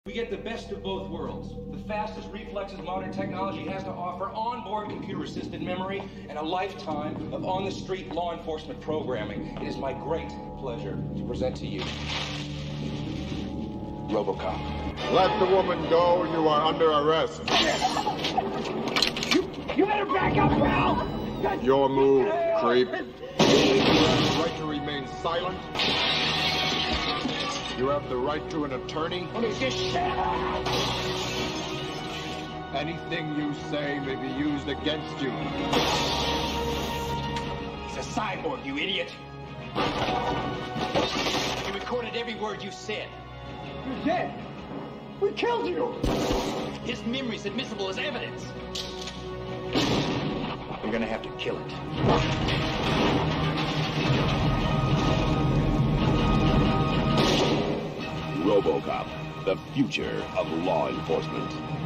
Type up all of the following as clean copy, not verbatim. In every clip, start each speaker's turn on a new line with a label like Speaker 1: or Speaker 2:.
Speaker 1: We get the best of both worlds. The fastest reflexes modern technology has to offer, onboard computer-assisted memory, and a lifetime of on-the-street law enforcement programming. It is my great pleasure to present to you RoboCop.
Speaker 2: Let the woman go. You are under arrest.
Speaker 3: You better back up, pal!
Speaker 2: Your move, creep. You have the right to remain silent. You have the right to an attorney. Anything you say may be used against you.
Speaker 3: He's a cyborg, you idiot. He recorded every word you said. You're dead. We killed you. His memory's admissible as evidence.
Speaker 1: You're gonna have to kill it.
Speaker 4: RoboCop, the future of law enforcement.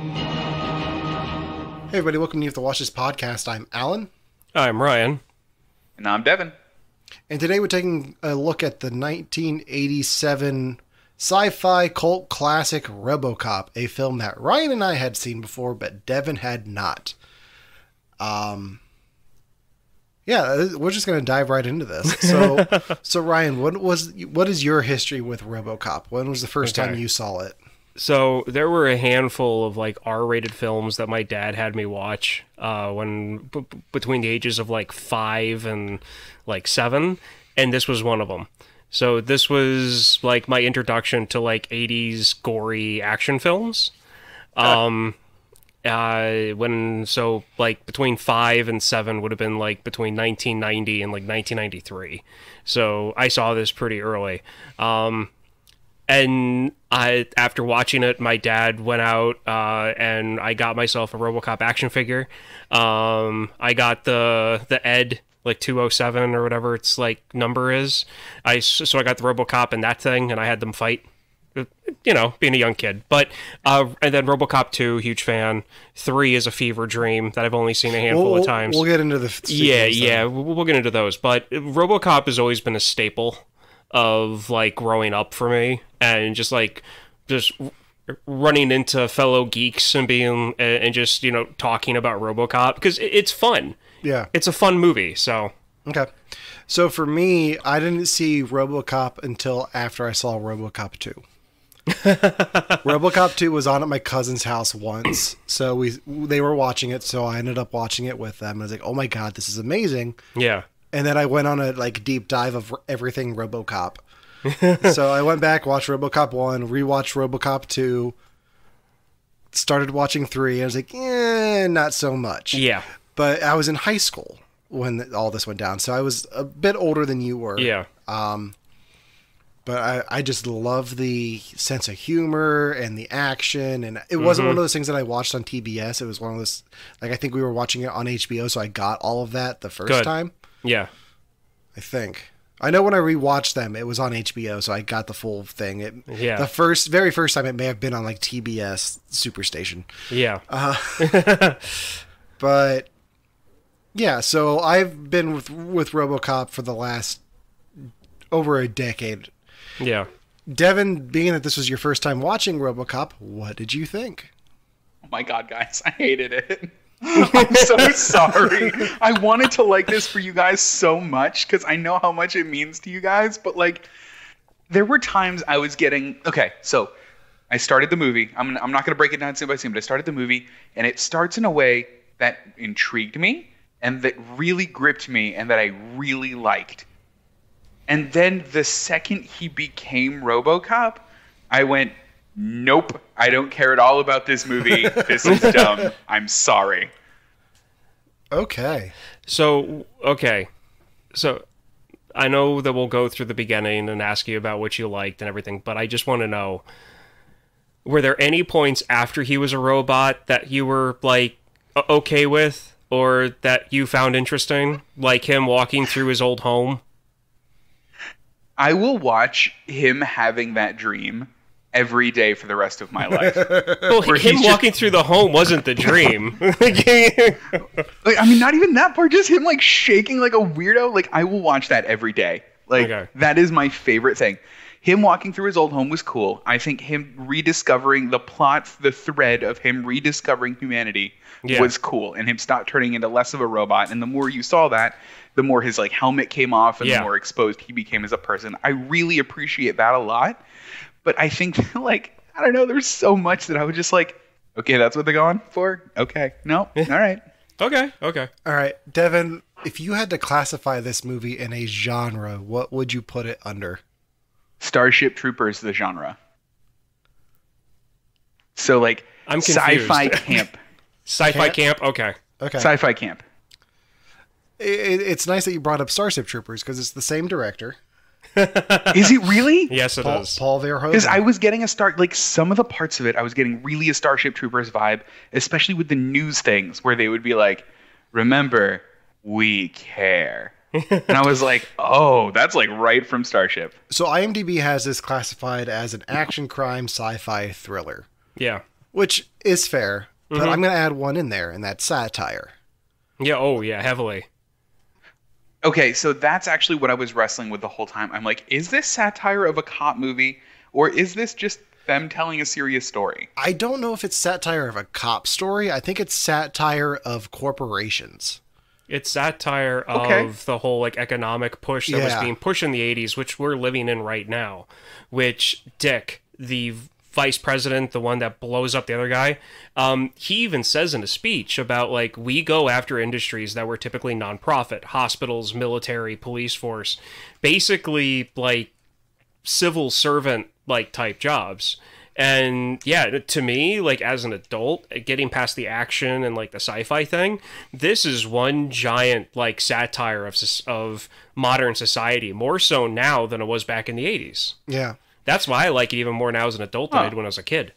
Speaker 5: Hey everybody, welcome to You Have to Watch This podcast. I'm Alan.
Speaker 6: I'm Ryan.
Speaker 7: And I'm Devon.
Speaker 5: And today we're taking a look at the 1987 sci-fi cult classic RoboCop, a film that Ryan and I had seen before, but Devon had not. Yeah, we're just going to dive right into this. So Ryan, what is your history with RoboCop? When was the first time you saw it?
Speaker 6: So there were a handful of like R-rated films that my dad had me watch when between the ages of like 5 and like 7, and this was one of them. So this was like my introduction to like 80s gory action films. Like between 5 and 7 would have been like between 1990 and like 1993. So I saw this pretty early. And after watching it, my dad went out and I got myself a RoboCop action figure. I got the Ed like 207 or whatever its like number is. So I got the RoboCop and that thing, and I had them fight. You know, being a young kid. But, and then RoboCop 2, huge fan. 3 is a fever dream that I've only seen a handful of times.
Speaker 5: We'll get into the
Speaker 6: we'll get into those. But RoboCop has always been a staple of, like, growing up for me. And just running into fellow geeks and being, and just, you know, talking about RoboCop. Because it's fun.
Speaker 5: Yeah.
Speaker 6: It's a fun movie, so.
Speaker 5: Okay. So for me, I didn't see RoboCop until after I saw RoboCop 2. RoboCop 2 was on at my cousin's house once, so they were watching it, so I ended up watching it with them. I was like, oh my god, this is amazing.
Speaker 6: Yeah.
Speaker 5: And then I went on a like deep dive of everything RoboCop. So I went back, watched RoboCop 1, rewatched RoboCop 2, started watching 3, I was like, not so much.
Speaker 6: Yeah.
Speaker 5: But I was in high school when all this went down, so I was a bit older than you were.
Speaker 6: Yeah.
Speaker 5: But I just love the sense of humor and the action, and it wasn't one of those things that I watched on TBS. It was one of those, like, I think we were watching it on HBO, so I got all of that the first time.
Speaker 6: Yeah.
Speaker 5: I think. I know when I rewatched them, it was on HBO, so I got the full thing. The very first time, it may have been on, like, TBS Superstation.
Speaker 6: Yeah.
Speaker 5: But, yeah, so I've been with RoboCop for the last over a decade.
Speaker 6: Yeah.
Speaker 5: Devon, being that this was your first time watching RoboCop, what did you think?
Speaker 7: Oh my god, guys, I hated it. I'm so sorry. I wanted to like this for you guys so much because I know how much it means to you guys, but like, there were times I was getting... Okay, so I started the movie. I'm not going to break it down scene by scene, but I started the movie, and it starts in a way that intrigued me and that really gripped me and that I really liked. And then the second he became RoboCop, I went, nope, I don't care at all about this movie. This is dumb. I'm sorry.
Speaker 5: Okay.
Speaker 6: So I know that we'll go through the beginning and ask you about what you liked and everything, but I just want to know, were there any points after he was a robot that you were, like, okay with, or that you found interesting? Like him walking through his old home?
Speaker 7: I will watch him having that dream every day for the rest of my life.
Speaker 6: Well, him walking through the home wasn't the dream.
Speaker 7: Like, I mean, not even that part. Just him, like, shaking like a weirdo. Like, I will watch that every day. Like, That is my favorite thing. him walking through his old home was cool. I think him rediscovering the plot, the thread of him rediscovering humanity was cool, and him stop turning into less of a robot. And the more you saw that, the more his like helmet came off, and the more exposed he became as a person. I really appreciate that a lot. But I think like, I don't know, there's so much that I would just like, okay, that's what they're going for? Okay. No. All right.
Speaker 6: Okay.
Speaker 5: All right. Devon, if you had to classify this movie in a genre, what would you put it under?
Speaker 7: Starship Troopers, the genre. So like
Speaker 6: I'm confused.
Speaker 7: Sci-fi camp.
Speaker 6: Sci-fi camp? Okay.
Speaker 7: Sci-fi camp.
Speaker 5: It's nice that you brought up Starship Troopers because it's the same director.
Speaker 7: Is it really?
Speaker 6: Yes, it is.
Speaker 5: Paul Verhoeven.
Speaker 7: Because I was getting some of the parts of it, I was getting really a Starship Troopers vibe, especially with the news things where they would be like, remember, we care. And I was like, oh, that's like right from Starship.
Speaker 5: So IMDb has this classified as an action crime sci-fi thriller.
Speaker 6: Yeah.
Speaker 5: Which is fair, but I'm going to add one in there, and that's satire.
Speaker 6: Yeah, oh yeah, heavily.
Speaker 7: Okay, so that's actually what I was wrestling with the whole time. I'm like, is this satire of a cop movie, or is this just them telling a serious story?
Speaker 5: I don't know if it's satire of a cop story. I think it's satire of corporations.
Speaker 6: It's satire of the whole like economic push that was being pushed in the 80s, which we're living in right now. Which Dick, the vice president, the one that blows up the other guy, he even says in a speech about like, we go after industries that were typically nonprofit, hospitals, military, police force, basically like civil servant like type jobs. And yeah, to me, like as an adult, getting past the action and like the sci-fi thing, this is one giant like satire of modern society, more so now than it was back in the 80s.
Speaker 5: Yeah.
Speaker 6: That's why I like it even more now as an adult than I did when I was a kid.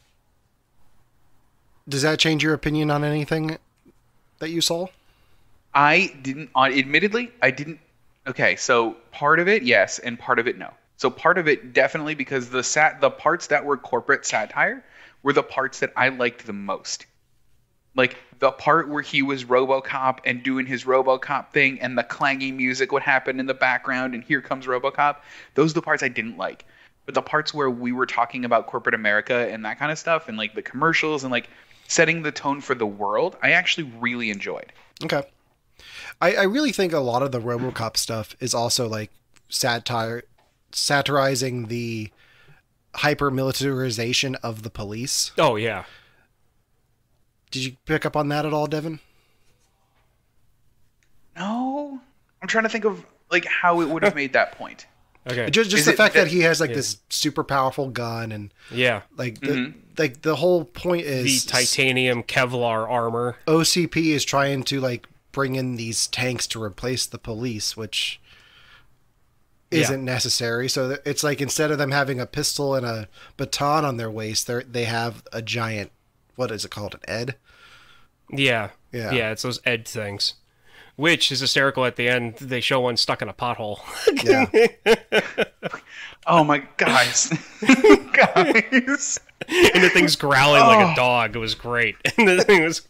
Speaker 5: Does that change your opinion on anything that you saw?
Speaker 7: I didn't, admittedly, I didn't. Okay, so part of it, yes, and part of it, no. So part of it, definitely, because the parts that were corporate satire were the parts that I liked the most. Like, the part where he was RoboCop and doing his RoboCop thing, and the clanging music would happen in the background, and here comes RoboCop. Those are the parts I didn't like. But the parts where we were talking about corporate America and that kind of stuff, and like the commercials and like setting the tone for the world, I actually really enjoyed.
Speaker 5: Okay. I really think a lot of the RoboCop stuff is also like satirizing the hyper-militarization of the police.
Speaker 6: Oh, yeah.
Speaker 5: Did you pick up on that at all, Devon?
Speaker 7: No. I'm trying to think of like how it would have made that point.
Speaker 5: Okay. Just the fact that he has like this super powerful gun and like the whole point is
Speaker 6: the titanium Kevlar armor.
Speaker 5: OCP is trying to like bring in these tanks to replace the police, which isn't necessary. So it's like instead of them having a pistol and a baton on their waist, they have a giant, what is it called, an ED?
Speaker 6: Yeah, it's those ED things. Which is hysterical at the end. They show one stuck in a pothole.
Speaker 5: Yeah.
Speaker 7: Oh my guys. Guys.
Speaker 6: And the thing's growling like a dog. It was great. And the thing was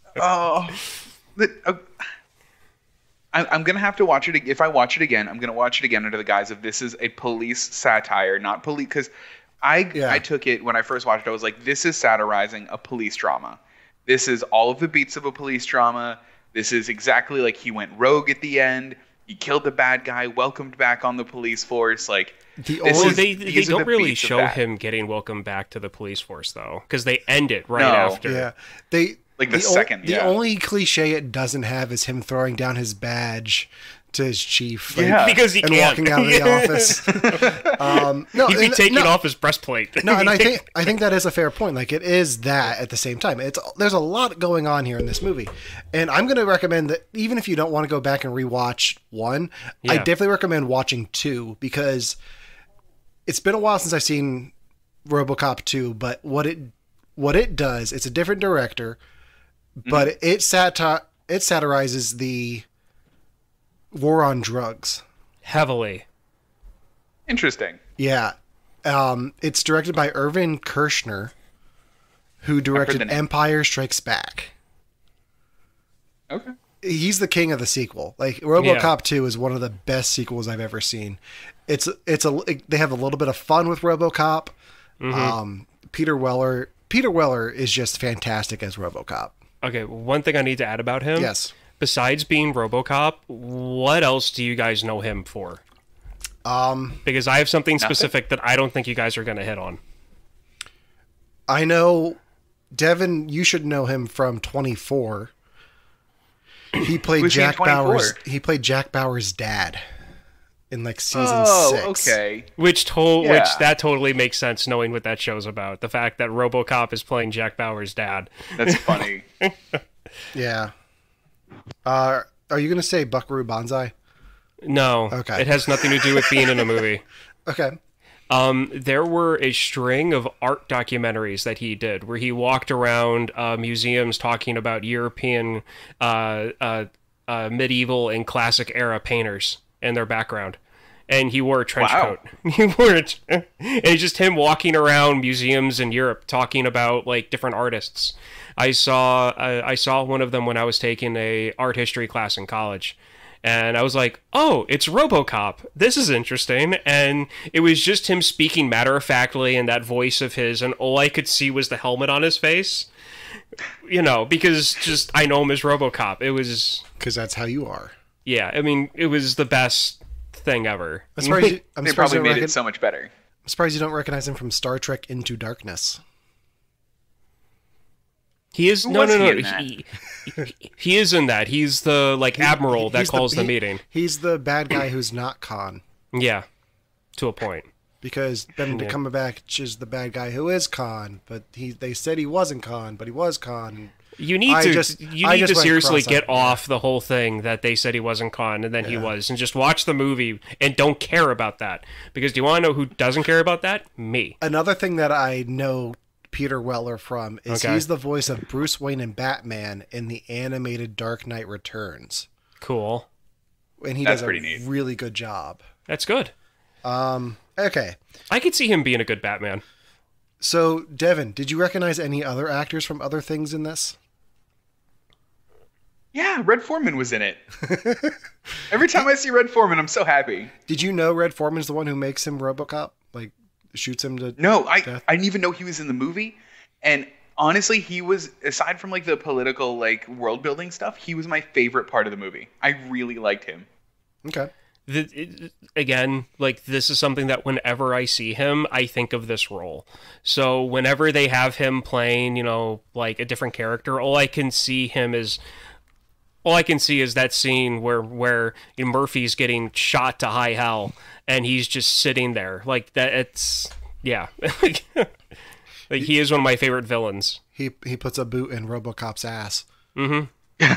Speaker 6: I'm going to have to watch it. If I watch it again, I'm going to watch it again under the guise of this is a police satire, not police. Because I took it when I first watched it. I was like, this is satirizing a police drama. This is all of the beats of a police drama. This is exactly like he went rogue at the end. He killed the bad guy, welcomed back on the police force. Like they don't really show him getting welcomed back to the police force though, because they end it right after.
Speaker 5: Yeah, the only cliche it doesn't have is him throwing down his badge to his chief,
Speaker 6: because he can't.
Speaker 5: Walking out of the office.
Speaker 6: He'd be taking off his breastplate.
Speaker 5: No, and I think that is a fair point. Like it is that at the same time. There's a lot going on here in this movie, and I'm going to recommend that even if you don't want to go back and rewatch 1, I definitely recommend watching 2 because it's been a while since I've seen RoboCop 2. But what it does, it's a different director, but it satirizes the war on drugs
Speaker 6: heavily.
Speaker 7: Interesting.
Speaker 5: Yeah. It's directed by Irvin Kershner, who directed Empire Strikes Back.
Speaker 7: Okay.
Speaker 5: He's the king of the sequel. Like RoboCop 2 is one of the best sequels I've ever seen. they have a little bit of fun with RoboCop. Peter Weller is just fantastic as RoboCop.
Speaker 6: Okay, one thing I need to add about him.
Speaker 5: Yes.
Speaker 6: Besides being RoboCop, what else do you guys know him for? Because I have something specific that I don't think you guys are going to hit on.
Speaker 5: I know, Devon, you should know him from 24. He played Jack Bauer's. He played Jack Bauer's dad in like season 6.
Speaker 6: Okay. Which that totally makes sense, knowing what that show's about. The fact that RoboCop is playing Jack Bauer's dad.
Speaker 7: That's funny.
Speaker 5: Yeah. Are you going to say Buckaroo Banzai?
Speaker 6: No.
Speaker 5: Okay.
Speaker 6: It has nothing to do with being in a movie.
Speaker 5: Okay.
Speaker 6: There were a string of art documentaries that he did where he walked around museums talking about European medieval and classic era painters and their background. And he wore a trench coat. He wore it. And it's just him walking around museums in Europe talking about like different artists. I saw one of them when I was taking a art history class in college. And I was like, oh, it's RoboCop. This is interesting. And it was just him speaking matter-of-factly in that voice of his, and all I could see was the helmet on his face. You know, because just I know him as RoboCop. It was...
Speaker 5: Because that's how you are.
Speaker 6: Yeah, I mean, it was the best thing ever.
Speaker 5: I'm surprised
Speaker 7: they probably made it so much better.
Speaker 5: I'm surprised you don't recognize him from Star Trek Into Darkness.
Speaker 6: He is no. He is in that. He's the admiral that calls the meeting.
Speaker 5: He's the bad guy who's not Khan.
Speaker 6: Yeah, to a point.
Speaker 5: Because Benedict Cumberbatch is the bad guy who is Khan, but they said he wasn't Khan, but he was Khan.
Speaker 6: You need to seriously get off the whole thing that they said he wasn't Khan and then he was, and just watch the movie and don't care about that. Because do you want to know who doesn't care about that? Me.
Speaker 5: Another thing that I know Peter Weller from is he's the voice of Bruce Wayne and Batman in the animated Dark Knight Returns.
Speaker 6: Cool.
Speaker 5: And he does a really good job.
Speaker 6: That's good.
Speaker 5: Okay.
Speaker 6: I could see him being a good Batman.
Speaker 5: So, Devon, did you recognize any other actors from other things in this?
Speaker 7: Yeah, Red Foreman was in it. Every time I see Red Foreman, I'm so happy.
Speaker 5: Did you know Red Foreman's the one who makes him RoboCop? Like, shoots him to
Speaker 7: No,
Speaker 5: death?
Speaker 7: I didn't even know he was in the movie. And honestly, he was, aside from like the political like world building stuff, he was my favorite part of the movie. I really liked him.
Speaker 5: Okay.
Speaker 6: Again, like, this is something that whenever I see him, I think of this role. So whenever they have him playing, you know, like a different character, all I can see is that scene where Murphy's getting shot to high hell and he's just sitting there like that. It's like he is one of my favorite villains.
Speaker 5: He puts a boot in RoboCop's ass.
Speaker 6: Mm-hmm.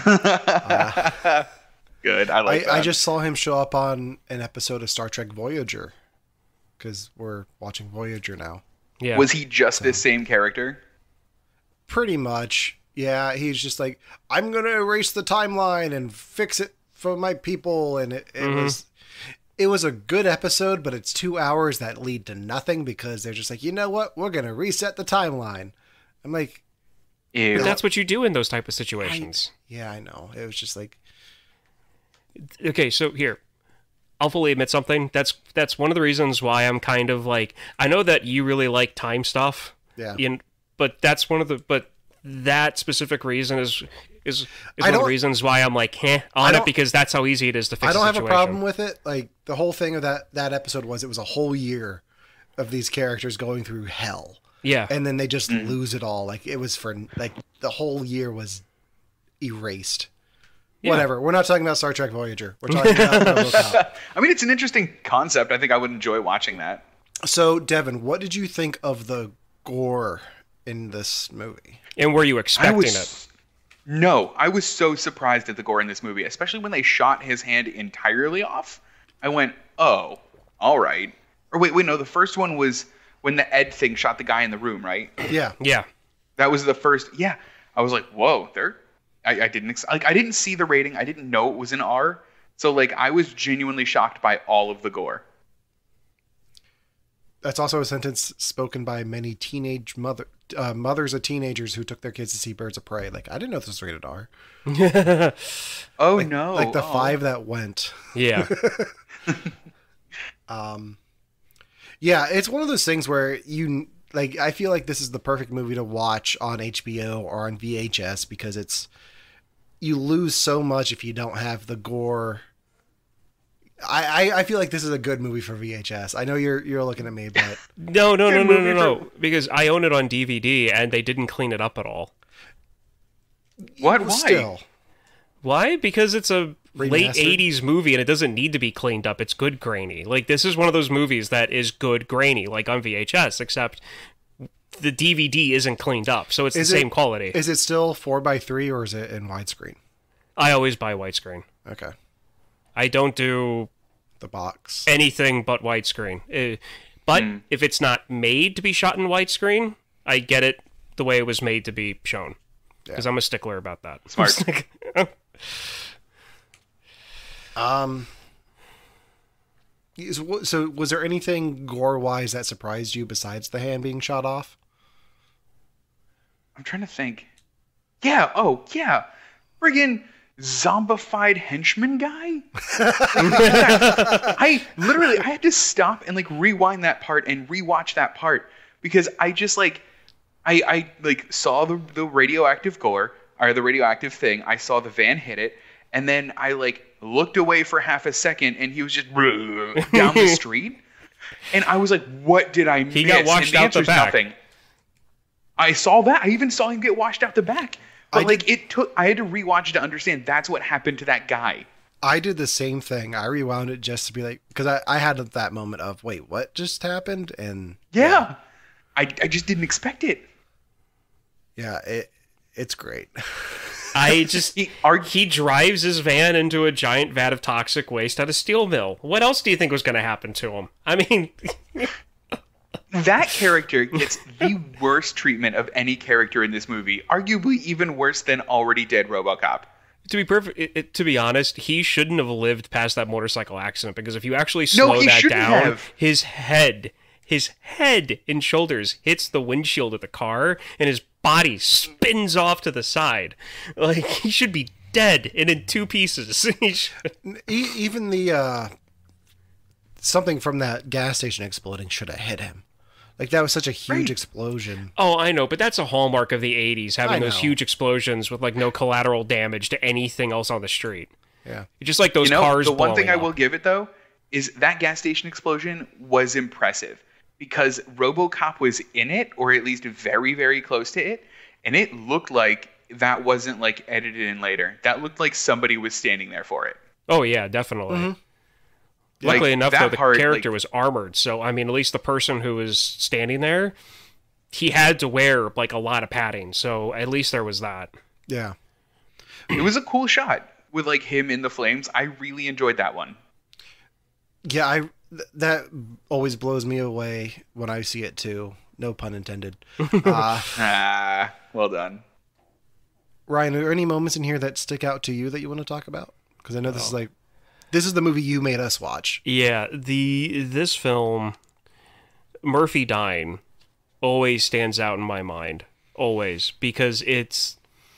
Speaker 7: Good. I like that.
Speaker 5: I just saw him show up on an episode of Star Trek Voyager because we're watching Voyager now.
Speaker 7: Yeah. Was he just this same character?
Speaker 5: Pretty much. Yeah, he's just like, I'm going to erase the timeline and fix it for my people. And it was a good episode, but it's 2 hours that lead to nothing because they're just like, you know what? We're going to reset the timeline. I'm like,
Speaker 6: ew. But that's what you do in those type of situations.
Speaker 5: Yeah, I know. It was just like,
Speaker 6: okay, so here, I'll fully admit something. That's one of the reasons why I'm kind of like, I know that you really like time stuff.
Speaker 5: Yeah.
Speaker 6: But that specific reason is one of the reasons why I'm like, on it, because that's how easy it is to fix.
Speaker 5: I don't have a problem with it. Like, the whole thing of that episode was, it was a whole year of these characters going through hell.
Speaker 6: Yeah.
Speaker 5: And then they just lose it all. Like, it was the whole year was erased. Yeah. Whatever. We're not talking about Star Trek Voyager. We're talking about RoboCop.
Speaker 7: I mean, it's an interesting concept. I think I would enjoy watching that.
Speaker 5: So, Devon, what did you think of the gore in this movie?
Speaker 6: And were you expecting it?
Speaker 7: No, I was so surprised at the gore in this movie, especially when they shot his hand entirely off. I went, oh, all right. Or wait, no, the first one was when the Ed thing shot the guy in the room, right?
Speaker 5: Yeah.
Speaker 6: Yeah.
Speaker 7: That was the first. Yeah. I was like, whoa, I didn't see the rating. I didn't know it was an R. So like, I was genuinely shocked by all of the gore.
Speaker 5: That's also a sentence spoken by many teenage mothers of teenagers who took their kids to see Birds of Prey. Like, I didn't know this was rated R.
Speaker 7: Oh,
Speaker 5: like,
Speaker 7: no.
Speaker 5: Like the 5 that went.
Speaker 6: Yeah.
Speaker 5: Yeah, it's one of those things where you like. I feel like this is the perfect movie to watch on HBO or on VHS because you lose so much if you don't have the gore. I feel like this is a good movie for VHS. I know you're looking at me, but
Speaker 6: no, because I own it on DVD and they didn't clean it up at all.
Speaker 7: What? Why?
Speaker 5: Still.
Speaker 6: Why? Because it's a late
Speaker 5: Remastered?
Speaker 6: 80s movie and it doesn't need to be cleaned up. It's good grainy. Like, this is one of those movies that is good grainy, like on VHS, except the DVD isn't cleaned up, so it's the same quality.
Speaker 5: Is it still 4:3 or is it in widescreen?
Speaker 6: I always buy widescreen.
Speaker 5: Okay.
Speaker 6: I don't do
Speaker 5: The box.
Speaker 6: anything but widescreen. But if it's not made to be shot in widescreen, I get it the way it was made to be shown. Because I'm a stickler about that.
Speaker 7: Smart.
Speaker 5: So was there anything gore-wise that surprised you besides the hand being shot off?
Speaker 7: I'm trying to think. Yeah. Oh, yeah. Friggin' zombified henchman guy. I had to stop and like rewind that part and rewatch that part because I just like I saw the radioactive gore or the radioactive thing. I saw the van hit it, and then I like looked away for half a second, and he was just down the street, and I was like, "What did I miss?"
Speaker 6: He got washed out the back.
Speaker 7: Nothing. I saw that. I even saw him get washed out the back. But I had to rewatch to understand that's what happened to that guy.
Speaker 5: I did the same thing. I rewound it just to be like, because I had that moment of, wait, what just happened? And
Speaker 7: yeah. I just didn't expect it.
Speaker 5: Yeah, it's great.
Speaker 6: He drives his van into a giant vat of toxic waste at a steel mill. What else do you think was going to happen to him? I mean,
Speaker 7: that character gets the worst treatment of any character in this movie, arguably even worse than already dead RoboCop.
Speaker 6: To be honest, he shouldn't have lived past that motorcycle accident because if you actually slow that down, his head and shoulders hits the windshield of the car and his body spins off to the side. Like, he should be dead and in two pieces.
Speaker 5: Even the something from that gas station exploding should have hit him. Like, that was such a huge explosion.
Speaker 6: Oh, I know, but that's a hallmark of the 80s, having those huge explosions with like no collateral damage to anything else on the street.
Speaker 5: Yeah.
Speaker 6: Just like those cars
Speaker 7: the one thing I
Speaker 6: up.
Speaker 7: will give it though is that gas station explosion was impressive because RoboCop was in it, or at least very, very close to it, and it looked like that wasn't like edited in later. That looked like somebody was standing there for it.
Speaker 6: Oh yeah, definitely.
Speaker 5: Mm-hmm.
Speaker 6: Luckily enough, though, the character was armored, so I mean, at least the person who was standing there, he had to wear like a lot of padding, so at least there was that.
Speaker 5: Yeah.
Speaker 7: It was a cool shot with like him in the flames. I really enjoyed that one.
Speaker 5: Yeah, that always blows me away when I see it too. No pun intended.
Speaker 7: Well done.
Speaker 5: Ryan, are there any moments in here that stick out to you that you want to talk about? Because I know this is the movie you made us watch.
Speaker 6: Yeah, this film, Murphy dying, always stands out in my mind. Always. Because it's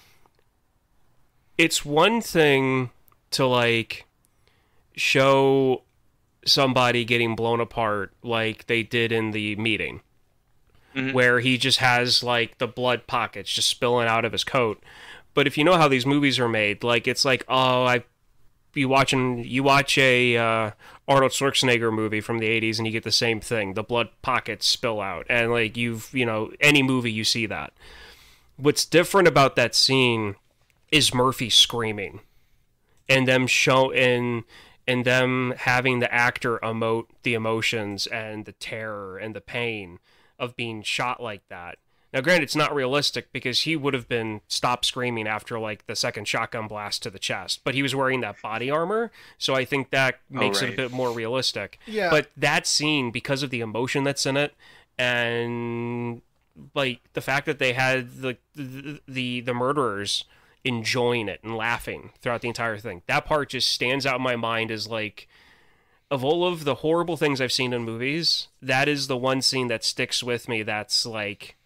Speaker 6: one thing to, like, show somebody getting blown apart like they did in the meeting. Mm-hmm. Where he just has, like, the blood pockets just spilling out of his coat. But if you know how these movies are made, like, it's like, you watch a Arnold Schwarzenegger movie from the 80s and you get the same thing. The blood pockets spill out. And like any movie you see that. What's different about that scene is Murphy screaming and them and them having the actor emote the emotions and the terror and the pain of being shot like that. Now, granted, it's not realistic because he would have been stopped screaming after, like, the second shotgun blast to the chest. But he was wearing that body armor, so I think that makes it a bit more realistic.
Speaker 5: Yeah.
Speaker 6: But that scene, because of the emotion that's in it, and, like, the fact that they had the murderers enjoying it and laughing throughout the entire thing, that part just stands out in my mind as, like, of all of the horrible things I've seen in movies, that is the one scene that sticks with me that's, like,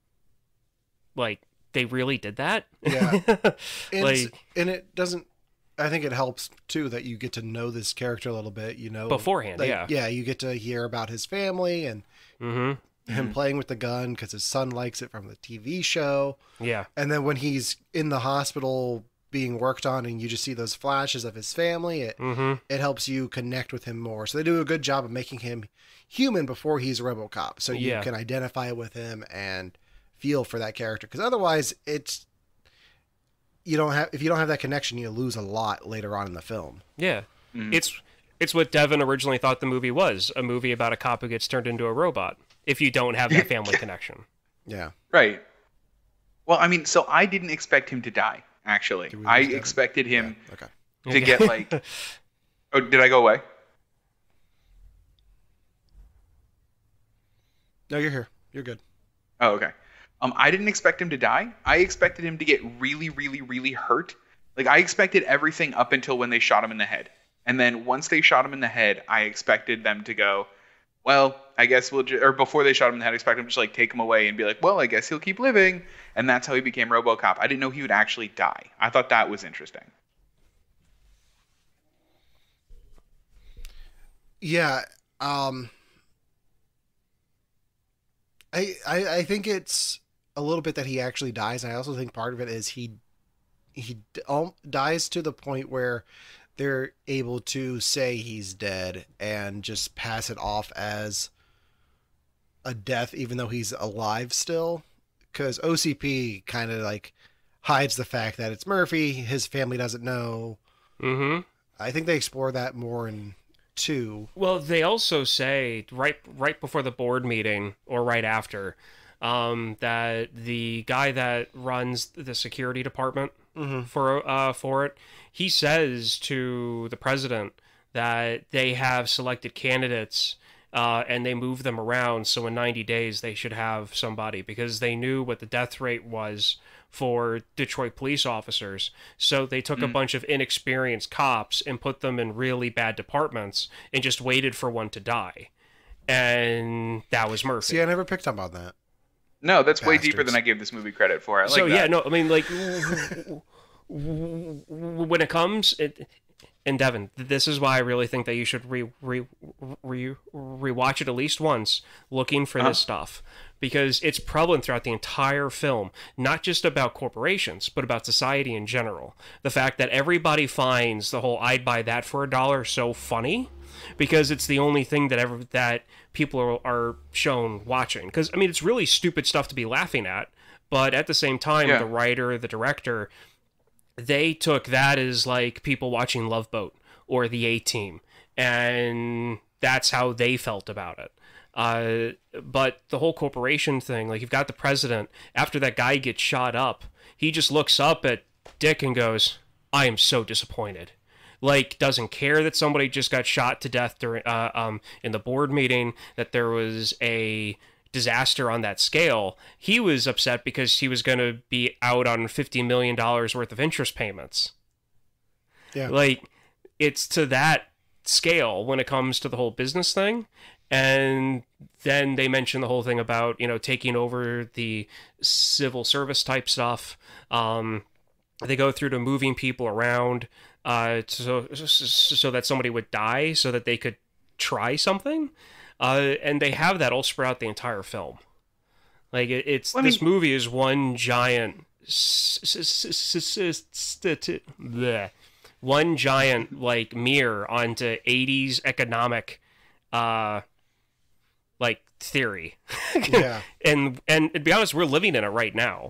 Speaker 6: they really did that?
Speaker 5: Yeah. And it doesn't... I think it helps too that you get to know this character a little bit,
Speaker 6: beforehand.
Speaker 5: like,
Speaker 6: Yeah.
Speaker 5: Yeah, you get to hear about his family and him playing with the gun because his son likes it from the TV show.
Speaker 6: Yeah.
Speaker 5: And then when he's in the hospital being worked on and you just see those flashes of his family, it helps you connect with him more. So they do a good job of making him human before he's RoboCop. So you can identify with him and feel for that character. Because otherwise if you don't have that connection, you lose a lot later on in the film.
Speaker 6: Yeah. It's what Devon originally thought the movie was, a movie about a cop who gets turned into a robot, if you don't have that family connection.
Speaker 5: Yeah.
Speaker 7: Right. Well, I mean, so I didn't expect him to die, actually. I expected him to get, like... Oh, did I go away?
Speaker 5: No, you're here. You're good.
Speaker 7: Oh, okay. I didn't expect him to die. I expected him to get really, really, really hurt. Like, I expected everything up until when they shot him in the head. And then once they shot him in the head, I expected them to go, well, I guess we'll or before they shot him in the head, I expected them to just, like, take him away and be like, well, I guess he'll keep living. And that's how he became RoboCop. I didn't know he would actually die. I thought that was interesting.
Speaker 5: Yeah. I think it's a little bit that he actually dies. And I also think part of it is he dies to the point where they're able to say he's dead and just pass it off as a death, even though he's alive still. Because OCP kind of like hides the fact that it's Murphy. His family doesn't know.
Speaker 6: Mm-hmm.
Speaker 5: I think they explore that more in 2.
Speaker 6: Well, they also say right before the board meeting or right after that the guy that runs the security department for it, he says to the president that they have selected candidates and they move them around, so in 90 days they should have somebody, because they knew what the death rate was for Detroit police officers. So they took a bunch of inexperienced cops and put them in really bad departments and just waited for one to die. And that was Murphy.
Speaker 5: See, I never picked up on that.
Speaker 7: No, that's way deeper than I gave this movie credit for. I like that.
Speaker 6: Yeah, no, I mean, like, when it comes... And Devon, this is why I really think that you should rewatch it at least once, looking for this stuff, because it's prevalent throughout the entire film, not just about corporations, but about society in general. The fact that everybody finds the whole "I'd buy that for $1" so funny, because it's the only thing that people are shown watching. Because I mean, it's really stupid stuff to be laughing at, but at the same time, the writer, the director, they took that as like people watching Love Boat or The A-Team, and that's how they felt about it. But the whole corporation thing, like, you've got the president, after that guy gets shot up, he just looks up at Dick and goes, I am so disappointed. Like, doesn't care that somebody just got shot to death during in the board meeting, that there was a disaster on that scale. He was upset because he was going to be out on $50 million worth of interest payments. Yeah. Like, it's to that scale when it comes to the whole business thing. And then they mention the whole thing about, taking over the civil service type stuff. They go through to moving people around so that somebody would die so that they could try something. And they have that all spread out the entire film. Like, this movie is one giant like mirror onto 80s economic like theory.
Speaker 5: Yeah.
Speaker 6: and to be honest, we're living in it right now.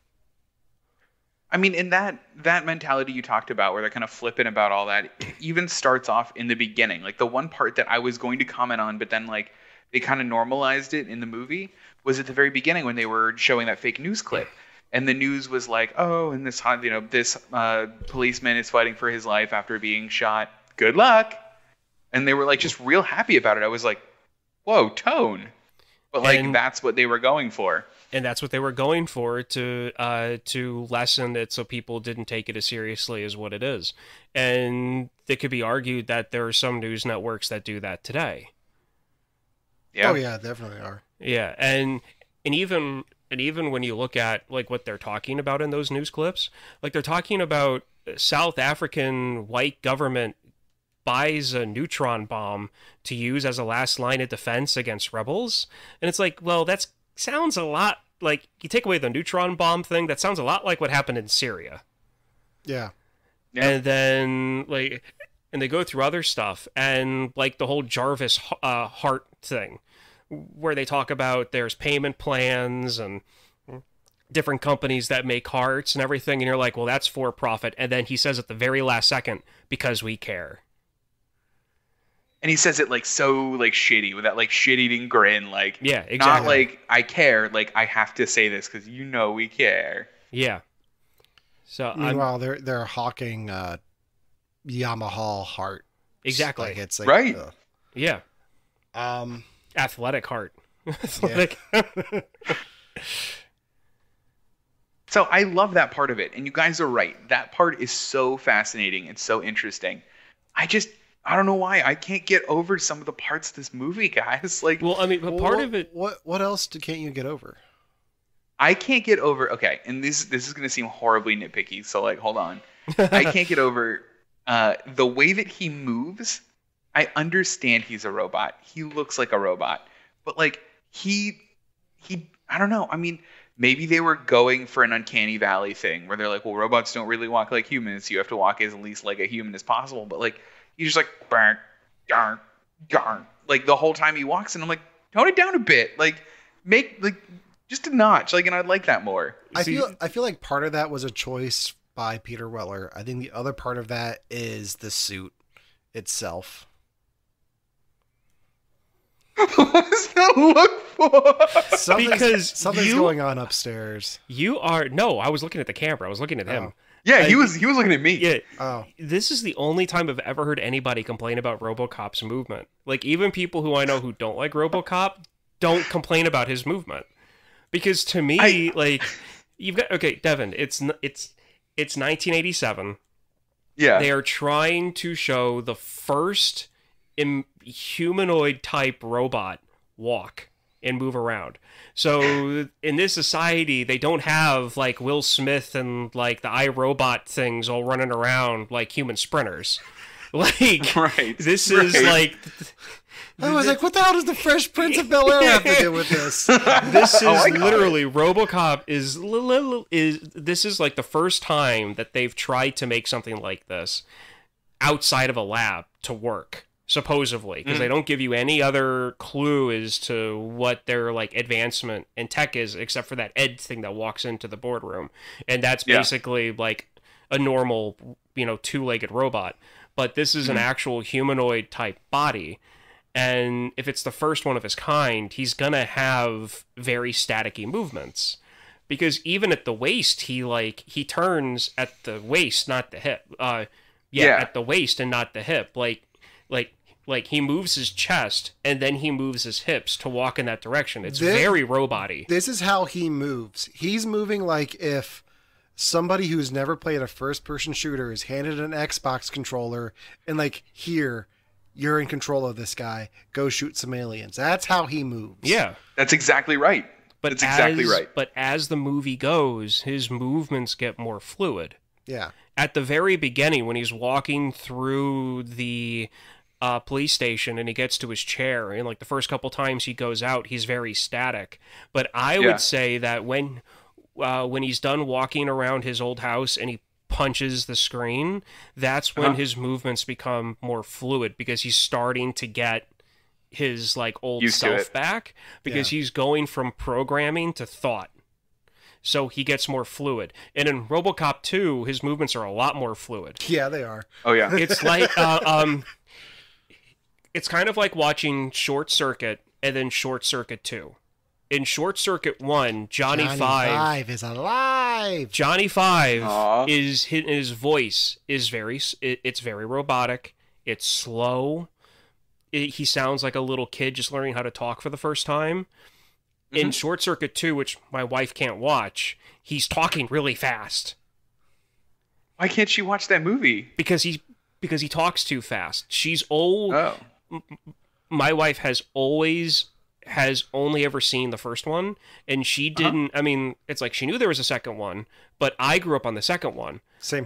Speaker 7: I mean, in that mentality you talked about, where they're kind of flippant about all that, it even starts off in the beginning. Like, the one part that I was going to comment on, but then, like, they kind of normalized it in the movie, was at the very beginning when they were showing that fake news clip. And the news was like, oh, and this policeman is fighting for his life after being shot. Good luck. And they were, like, just real happy about it. I was like, whoa, tone. But, like, that's what they were going for.
Speaker 6: And that's what they were going for, to lessen it so people didn't take it as seriously as what it is. And it could be argued that there are some news networks that do that today.
Speaker 7: Yeah.
Speaker 5: Oh yeah, definitely are.
Speaker 6: Yeah, and even when you look at, like, what they're talking about in those news clips, like, they're talking about South African white government buys a neutron bomb to use as a last line of defense against rebels. And it's like, well, that sounds a lot like, you take away the neutron bomb thing, that sounds a lot like what happened in Syria.
Speaker 5: Yeah.
Speaker 6: And then, like, and they go through other stuff, and, like, the whole Jarvis heart thing, where they talk about there's payment plans and different companies that make hearts and everything, and you're like, well, that's for profit. And then he says at the very last second, because we care.
Speaker 7: And he says it like so like shitty with that like shit-eating grin, like
Speaker 6: yeah, exactly.
Speaker 7: Not like I care, like I have to say this because you know we care.
Speaker 6: Yeah. So
Speaker 5: meanwhile, they're hawking Yamaha heart.
Speaker 6: Exactly.
Speaker 5: Like, it's like,
Speaker 7: right.
Speaker 6: Yeah. Athletic heart. Athletic.
Speaker 5: Yeah.
Speaker 7: So I love that part of it, and you guys are right. That part is so fascinating and so interesting. I don't know why I can't get over some of the parts of this movie, guys. Like,
Speaker 6: well, I mean, but part of it.
Speaker 5: What else can't you get over?
Speaker 7: I can't get over. Okay, and this is going to seem horribly nitpicky. So, like, hold on. I can't get over the way that he moves. I understand he's a robot. He looks like a robot, but like he. I don't know. I mean, maybe they were going for an uncanny valley thing where they're like, well, robots don't really walk like humans. So you have to walk as least like a human as possible. But like. He's just like, bark, darn, darn. Like the whole time he walks, and I'm like, tone it down a bit. Like, make like just a notch. Like, and I'd like that more.
Speaker 5: I feel like part of that was a choice by Peter Weller. I think the other part of that is the suit itself.
Speaker 7: What does that look for?
Speaker 5: Something's going on upstairs.
Speaker 6: I was looking at the camera. I was looking at him.
Speaker 5: Oh.
Speaker 7: Yeah, he was looking at me.
Speaker 6: Yeah.
Speaker 5: Oh.
Speaker 6: This is the only time I've ever heard anybody complain about RoboCop's movement. Like, even people who I know who don't like RoboCop don't complain about his movement. Because to me, like, you've got, okay, Devon, it's 1987.
Speaker 7: Yeah.
Speaker 6: They are trying to show the first humanoid type robot walk and move around. So in this society, they don't have like Will Smith and like the iRobot things all running around like human sprinters. Like,
Speaker 7: right.
Speaker 6: This is like.
Speaker 5: I was like, what the hell does the Fresh Prince of Bel-Air have to do with this?
Speaker 6: This is literally RoboCop this is like the first time that they've tried to make something like this outside of a lab to work. Supposedly, because they don't give you any other clue as to what their like advancement in tech is, except for that Ed thing that walks into the boardroom, and that's basically like a normal, two-legged robot. But this is an actual humanoid type body, and if it's the first one of his kind, he's gonna have very staticky movements, because even at the waist, he turns at the waist, not the hip. At the waist and not the hip, like he moves his chest and then he moves his hips to walk in that direction. It's very robot-y.
Speaker 5: This is how he moves. He's moving like if somebody who's never played a first-person shooter is handed an Xbox controller and like, here, you're in control of this guy. Go shoot some aliens. That's how he moves.
Speaker 6: Yeah.
Speaker 7: That's exactly right. That's exactly right.
Speaker 6: But as the movie goes, his movements get more fluid.
Speaker 5: Yeah.
Speaker 6: At the very beginning, when he's walking through the police station and he gets to his chair, and like the first couple times he goes out, he's very static. But I would say that when he's done walking around his old house and he punches the screen, that's when his movements become more fluid, because he's starting to get his like old self back, because he's going from programming to thought. So he gets more fluid. And in RoboCop 2, his movements are a lot more fluid.
Speaker 5: Yeah, they are.
Speaker 7: Oh yeah.
Speaker 6: It's like it's kind of like watching Short Circuit and then Short Circuit 2. In Short Circuit 1, Johnny Five
Speaker 5: is alive.
Speaker 6: Johnny Five is his voice is very robotic. It's slow. He sounds like a little kid just learning how to talk for the first time. In Short Circuit 2, which my wife can't watch, he's talking really fast.
Speaker 7: Why can't she watch that movie?
Speaker 6: Because he talks too fast. She's old.
Speaker 7: Oh.
Speaker 6: My wife has only ever seen the first one, and she didn't. I mean, it's like she knew there was a second one, but I grew up on the second one.
Speaker 5: Same here.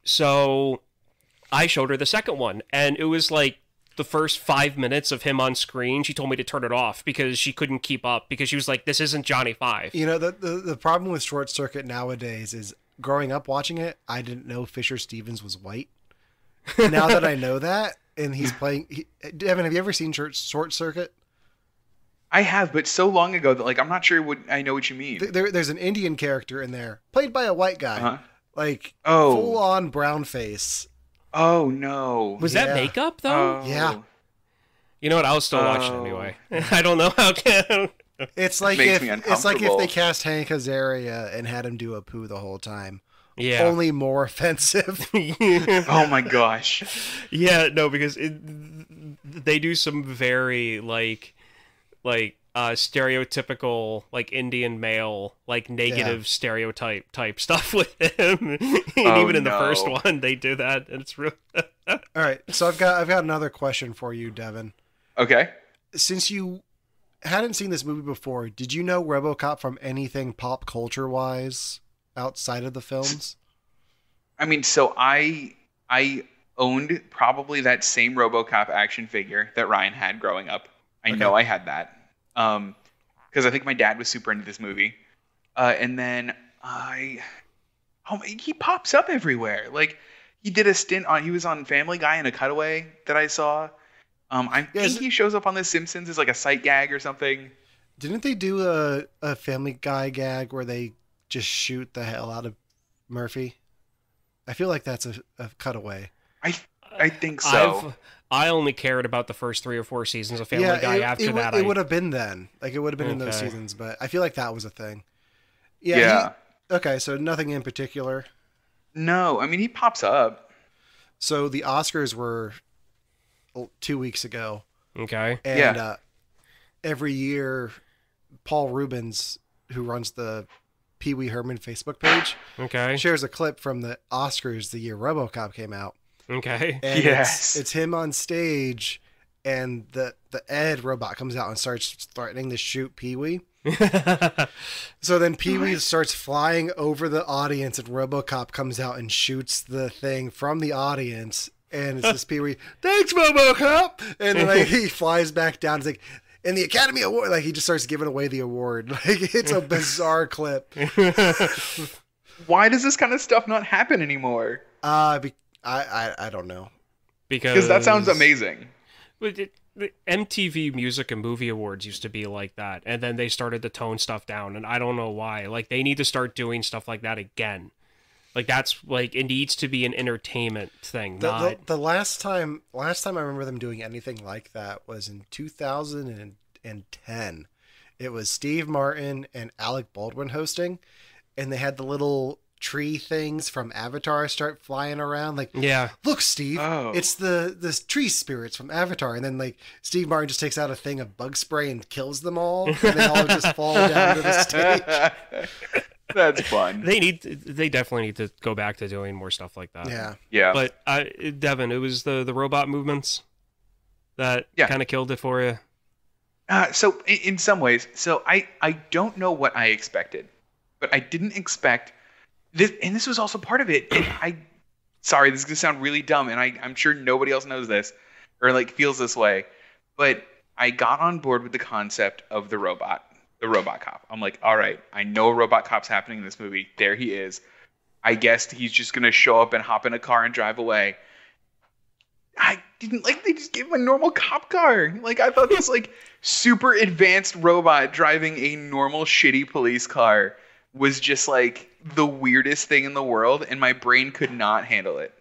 Speaker 6: So I showed her the second one, and it was like the first 5 minutes of him on screen. She told me to turn it off because she couldn't keep up, because she was like, this isn't Johnny Five.
Speaker 5: You know, the problem with Short Circuit nowadays is, growing up watching it, I didn't know Fisher Stevens was white. Now that I know that, and he's playing... Devin, have you ever seen Short Circuit?
Speaker 7: I have, but so long ago that, like, I'm not sure I know what you mean.
Speaker 5: There's an Indian character in there, played by a white guy.
Speaker 7: Uh-huh.
Speaker 5: Like,
Speaker 7: Oh.
Speaker 5: full-on brown face.
Speaker 7: Oh, no.
Speaker 6: Was
Speaker 5: Yeah.
Speaker 6: that makeup, though?
Speaker 7: Oh.
Speaker 5: Yeah.
Speaker 6: You know what? I'll still watch it anyway. I don't know how can...
Speaker 5: It's like
Speaker 7: Makes
Speaker 5: if
Speaker 7: me
Speaker 5: it's like if
Speaker 7: uncomfortable.
Speaker 5: they cast Hank Azaria and had him do a poo the whole time.
Speaker 6: Yeah.
Speaker 5: Only more offensive.
Speaker 7: Oh, my gosh.
Speaker 6: Yeah, no, because they do some very, like stereotypical, like, Indian male, like, negative stereotype type stuff with him. And even in the first one, they do that, and it's real.
Speaker 5: All right, so I've got another question for you, Devin.
Speaker 7: Okay.
Speaker 5: Since you hadn't seen this movie before, did you know RoboCop from anything pop culture wise outside of the films?
Speaker 7: I mean, so I owned probably that same RoboCop action figure that Ryan had growing up. I know I had that. Because I think my dad was super into this movie. And then he pops up everywhere. Like, he did a stint he was on Family Guy in a cutaway that I saw. I think he shows up on The Simpsons as like a sight gag or something.
Speaker 5: Didn't they do a Family Guy gag where they just shoot the hell out of Murphy? I feel like that's a cutaway.
Speaker 7: I think so.
Speaker 6: I only cared about the first 3 or 4 seasons of Family Guy. After that,
Speaker 5: it would have been then. Like, it would have been in those seasons, but I feel like that was a thing. Yeah.
Speaker 7: Yeah.
Speaker 5: Okay, so nothing in particular.
Speaker 7: No, I mean, he pops up.
Speaker 5: So the Oscars were 2 weeks ago.
Speaker 6: Okay.
Speaker 5: And every year, Paul Rubens, who runs the Pee Wee Herman Facebook page, shares a clip from the Oscars the year RoboCop came out.
Speaker 6: Okay.
Speaker 5: And
Speaker 7: Yes.
Speaker 5: it's him on stage, and the Ed robot comes out and starts threatening to shoot Pee Wee. So then Pee Wee starts flying over the audience, and RoboCop comes out and shoots the thing from the audience. And it's this Pee Wee, thanks, RoboCop! And then he flies back down. It's like, and the Academy Award, like, he just starts giving away the award. Like, it's a bizarre clip.
Speaker 7: Why does this kind of stuff not happen anymore?
Speaker 5: I don't know.
Speaker 7: Because that sounds amazing.
Speaker 6: The MTV Music and Movie Awards used to be like that, and then they started to tone stuff down, and I don't know why. Like, they need to start doing stuff like that again. Like, that's, like, it needs to be an entertainment thing.
Speaker 5: The last time I remember them doing anything like that was in 2010. It was Steve Martin and Alec Baldwin hosting, and they had the little tree things from Avatar start flying around. Like, look, Steve, it's the tree spirits from Avatar. And then, like, Steve Martin just takes out a thing of bug spray and kills them all, and they all just fall down to the stage.
Speaker 7: That's fun.
Speaker 6: They definitely need to go back to doing more stuff like that.
Speaker 7: Yeah.
Speaker 6: But Devin, it was the robot movements that kind of killed it for you.
Speaker 7: So in some ways, I don't know what I expected, but I didn't expect this, and this was also part of it. And sorry, this is gonna sound really dumb, and I'm sure nobody else knows this or like feels this way, but I got on board with the concept of the robot cop. I'm like, all right, I know a robot cop's happening in this movie. There he is. I guess he's just gonna show up and hop in a car and drive away. I didn't like. They just gave him a normal cop car. Like, I thought this like super advanced robot driving a normal shitty police car was just like the weirdest thing in the world, and my brain could not handle it.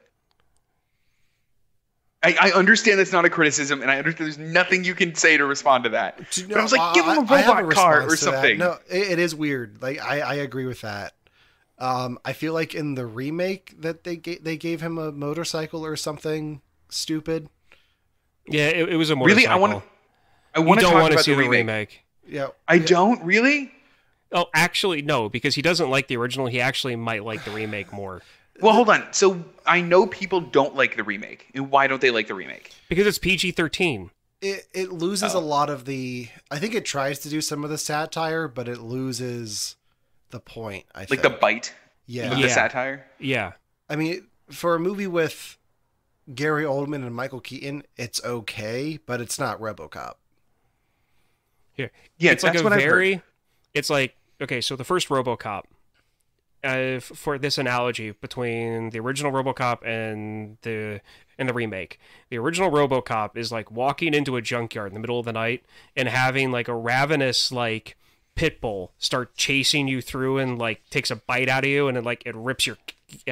Speaker 7: I understand that's not a criticism, and I understand there's nothing you can say to respond to that. But I was like, give him a robot car or something.
Speaker 5: No, it is weird. Like, I agree with that. I feel like in the remake that they gave him a motorcycle or something stupid.
Speaker 6: Yeah, it was a motorcycle.
Speaker 7: Really, I want to talk about
Speaker 6: see
Speaker 7: the remake.
Speaker 5: Yeah,
Speaker 7: I don't really.
Speaker 6: Oh, actually, no, because he doesn't like the original. He actually might like the remake more.
Speaker 7: Well, hold on. So I know people don't like the remake. And why don't they like the remake?
Speaker 6: Because it's PG-13.
Speaker 5: It loses a lot of the... I think it tries to do some of the satire, but it loses the point, I think.
Speaker 7: Like the bite?
Speaker 5: Yeah.
Speaker 7: Of the satire?
Speaker 6: Yeah.
Speaker 5: I mean, for a movie with Gary Oldman and Michael Keaton, it's okay, but it's not RoboCop.
Speaker 6: Yeah,
Speaker 7: it's like
Speaker 6: that's what I've heard. It's like, okay, so the first RoboCop, for this analogy between the original RoboCop and the remake, the original RoboCop is like walking into a junkyard in the middle of the night and having like a ravenous like pit bull start chasing you through and like takes a bite out of you, and it rips your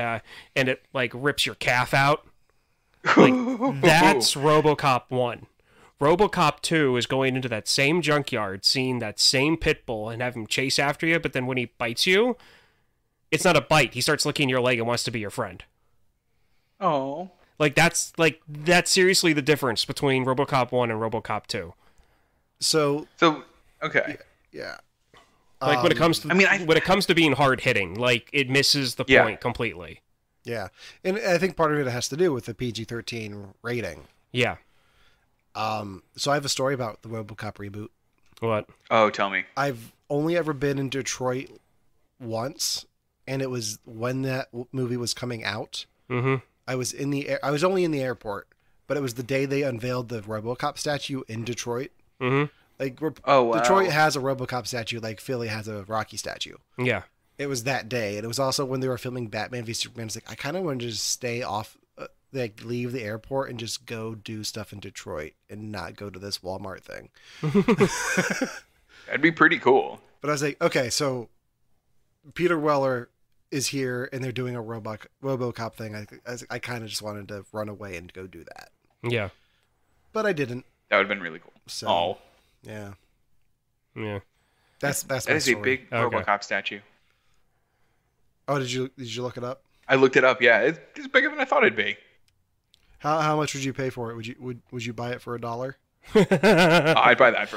Speaker 6: calf out. Like that's RoboCop 1. RoboCop 2 is going into that same junkyard, seeing that same pit bull and have him chase after you, but then when he bites you, it's not a bite. He starts licking your leg and wants to be your friend.
Speaker 7: Oh.
Speaker 6: That's seriously the difference between RoboCop 1 and RoboCop 2.
Speaker 5: So
Speaker 7: okay.
Speaker 5: Yeah.
Speaker 6: Like when it comes to when it comes to being hard hitting, like it misses the point completely.
Speaker 5: Yeah. And I think part of it has to do with the PG-13 rating.
Speaker 6: Yeah.
Speaker 5: So I have a story about the RoboCop reboot.
Speaker 6: What?
Speaker 7: Oh, tell me.
Speaker 5: I've only ever been in Detroit once, and it was when that movie was coming out.
Speaker 6: Mm-hmm.
Speaker 5: I was only in the airport, but it was the day they unveiled the RoboCop statue in Detroit.
Speaker 6: Mm-hmm.
Speaker 5: Like,
Speaker 7: wow.
Speaker 5: Detroit has a RoboCop statue, like Philly has a Rocky statue.
Speaker 6: Yeah.
Speaker 5: It was that day, and it was also when they were filming Batman v Superman. It's like, I kind of wanted to just stay off, leave the airport and just go do stuff in Detroit and not go to this Walmart thing.
Speaker 7: That'd be pretty cool.
Speaker 5: But I was like, okay, so Peter Weller is here, and they're doing a RoboCop thing. I kind of just wanted to run away and go do that.
Speaker 6: Yeah.
Speaker 5: But I didn't.
Speaker 7: That would have been really cool.
Speaker 5: So, yeah.
Speaker 6: Yeah.
Speaker 5: That's
Speaker 7: that
Speaker 5: my
Speaker 7: is
Speaker 5: story.
Speaker 7: a big RoboCop statue.
Speaker 5: Oh, did you look it up?
Speaker 7: I looked it up. Yeah, it's bigger than I thought it'd be.
Speaker 5: How much would you pay for it? Would you buy it for $1?
Speaker 7: I'd buy that for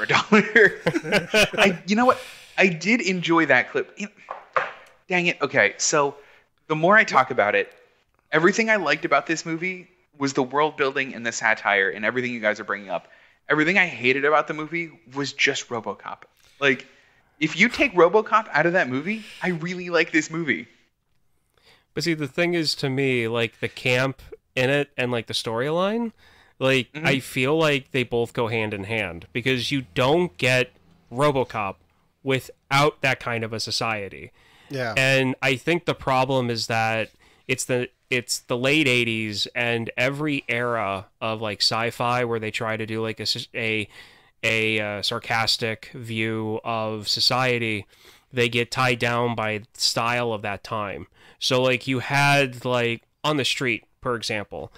Speaker 7: $1. You know what? I did enjoy that clip. Dang it. Okay, so the more I talk about it, everything I liked about this movie was the world building and the satire and everything you guys are bringing up. Everything I hated about the movie was just RoboCop. Like, if you take RoboCop out of that movie, I really like this movie.
Speaker 6: But see, the thing is, to me, like the camp in it and like the storyline, like I feel like they both go hand in hand, because you don't get RoboCop without that kind of a society.
Speaker 5: Yeah.
Speaker 6: And I think the problem is that it's the late 80s, and every era of like sci-fi where they try to do like a sarcastic view of society, they get tied down by the style of that time. So like you had like On the Street, for example,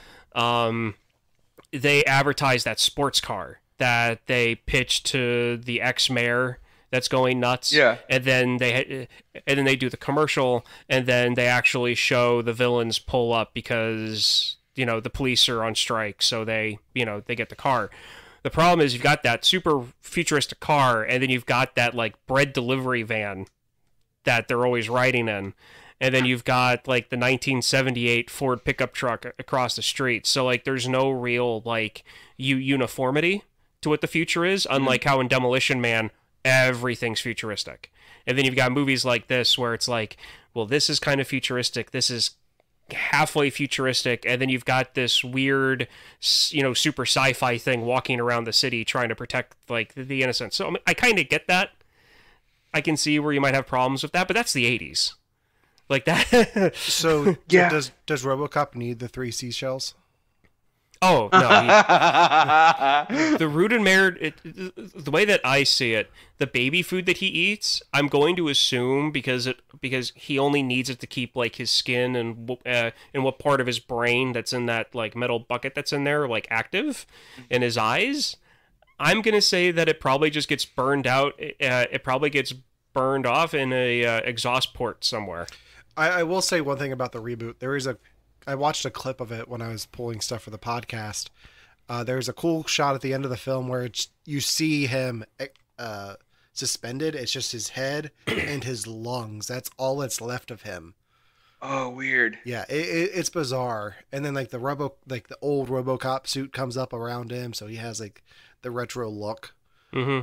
Speaker 6: they advertised that sports car that they pitched to the ex-mayor that's going nuts.
Speaker 7: Yeah.
Speaker 6: And then they do the commercial, and then they actually show the villains pull up because, the police are on strike, so they get the car. The problem is you've got that super futuristic car, and then you've got that like bread delivery van that they're always riding in. And then you've got like the 1978 Ford pickup truck across the street. So like there's no real like uniformity to what the future is, unlike how in Demolition Man everything's futuristic. And then you've got movies like this where it's like, well, this is kind of futuristic, this is halfway futuristic, and then you've got this weird, super sci-fi thing walking around the city trying to protect like the innocent. So I kind of get that. I can see where you might have problems with that, but that's the 80s. Like that.
Speaker 5: So
Speaker 7: yeah.
Speaker 5: Does RoboCop need the 3 seashells?
Speaker 6: Oh no! The root and merit, the way that I see it, the baby food that he eats, I'm going to assume because he only needs it to keep like his skin and what part of his brain that's in that like metal bucket that's in there like active, in his eyes. I'm gonna say that it probably just gets burned out. It probably gets burned off in a exhaust port somewhere.
Speaker 5: I will say one thing about the reboot. I watched a clip of it when I was pulling stuff for the podcast. There's a cool shot at the end of the film where you see him suspended. It's just his head and his lungs. That's all that's left of him.
Speaker 7: Oh, weird.
Speaker 5: Yeah, it's bizarre. And then like the old RoboCop suit comes up around him, so he has like the retro look.
Speaker 6: Mm-hmm.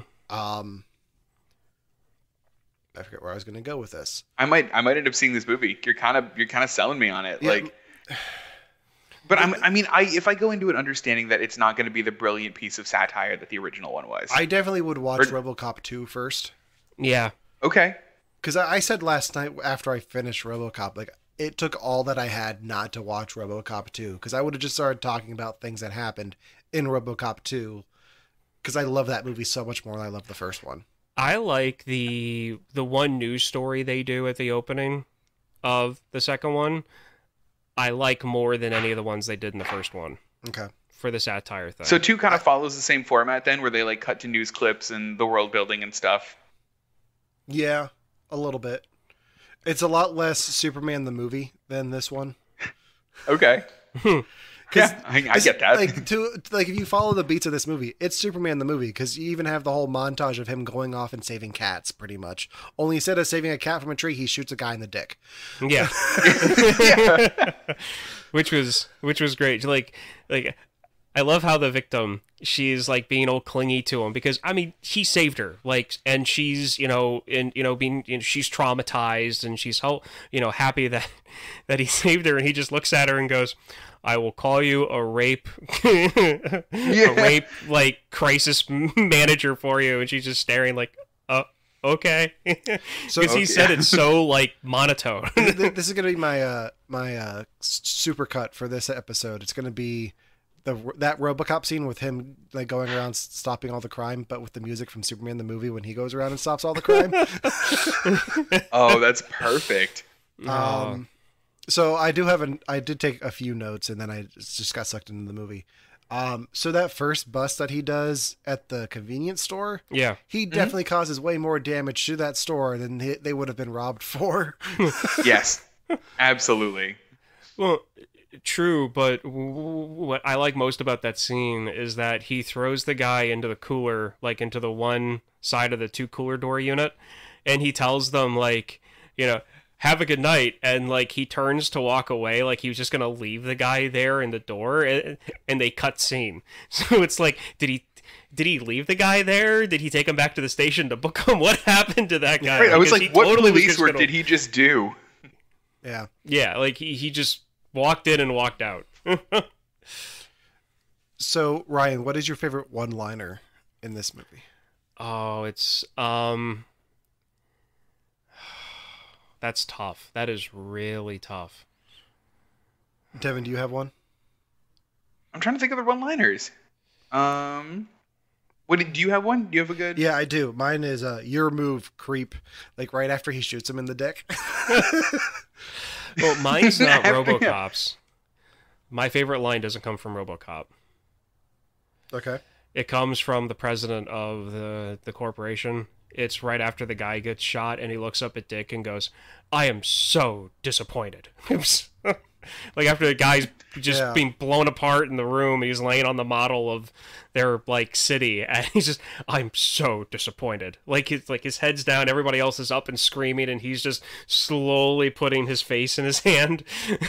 Speaker 5: I forget where I was going to go with this.
Speaker 7: I might end up seeing this movie. You're kind of selling me on it.
Speaker 5: Yeah,
Speaker 7: like, But if I go into it understanding that it's not going to be the brilliant piece of satire that the original one was,
Speaker 5: I definitely would watch RoboCop 2 first.
Speaker 6: Yeah.
Speaker 7: Okay.
Speaker 5: Because I said last night after I finished RoboCop, like, it took all that I had not to watch RoboCop 2. Because I would have just started talking about things that happened in RoboCop 2. Because I love that movie so much more than I love the first one.
Speaker 6: I like the one news story they do at the opening of the second one. I like more than any of the ones they did in the first one.
Speaker 5: Okay.
Speaker 6: For the satire thing.
Speaker 7: So 2 kind of follows the same format then, where they like cut to news clips and the world building and stuff.
Speaker 5: Yeah, a little bit. It's a lot less Superman the movie than this one.
Speaker 7: Okay. Yeah, I get that.
Speaker 5: Like if you follow the beats of this movie, it's Superman the movie, because you even have the whole montage of him going off and saving cats, pretty much. Only instead of saving a cat from a tree, he shoots a guy in the dick.
Speaker 6: Yeah. Which was great. Like I love how the victim, she's like being all clingy to him because I mean he saved her, like, and she's she's traumatized and she's happy that he saved her, and he just looks at her and goes, I will call you a rape a rape like crisis manager for you, and she's just staring like okay, because he said it's so like monotone.
Speaker 5: This is gonna be my super cut for this episode. It's gonna be that RoboCop scene with him like going around stopping all the crime, but with the music from Superman the movie when he goes around and stops all the crime.
Speaker 7: Oh, that's perfect.
Speaker 5: So I did take a few notes, and then I just got sucked into the movie. So that first bust that he does at the convenience store,
Speaker 6: yeah,
Speaker 5: he definitely causes way more damage to that store than they would have been robbed for.
Speaker 7: Yes, absolutely.
Speaker 6: Well, true, but what I like most about that scene is that he throws the guy into the cooler, like into the one side of the 2 cooler door unit, and he tells them like, have a good night, and like he turns to walk away like he was just gonna leave the guy there in the door, and they cut scene. So it's like, did he leave the guy there? Did he take him back to the station to book him? What happened to that guy?
Speaker 7: Right, I was like, what police work did he just do?
Speaker 5: Yeah,
Speaker 6: like he just walked in and walked out.
Speaker 5: So Ryan, what is your favorite one-liner in this movie?
Speaker 6: Oh, it's that's tough. That is really tough.
Speaker 5: Devon, do you have one?
Speaker 7: I'm trying to think of the one-liners. Do you have one? Do you have a good?
Speaker 5: Yeah, I do. Mine is your move, creep. Like right after he shoots him in the dick.
Speaker 6: Well, mine's not RoboCop's. My favorite line doesn't come from RoboCop.
Speaker 5: Okay.
Speaker 6: It comes from the president of the corporation. It's right after the guy gets shot, and he looks up at Dick and goes, I am so disappointed. Like after the guy's just being blown apart in the room, he's laying on the model of their like city, and he's just, I'm so disappointed. Like his head's down, everybody else is up and screaming, and he's just slowly putting his face in his hand.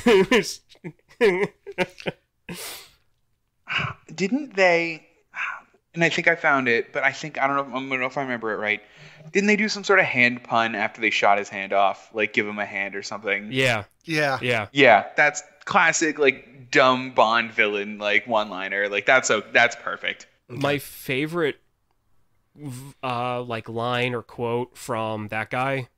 Speaker 7: Didn't they? And I think I found it, but I don't know if I remember it right. Didn't they do some sort of hand pun after they shot his hand off? Like give him a hand or something?
Speaker 6: Yeah.
Speaker 7: That's classic, like dumb Bond villain, like one-liner. Like that's perfect.
Speaker 6: My favorite, like line or quote from that guy,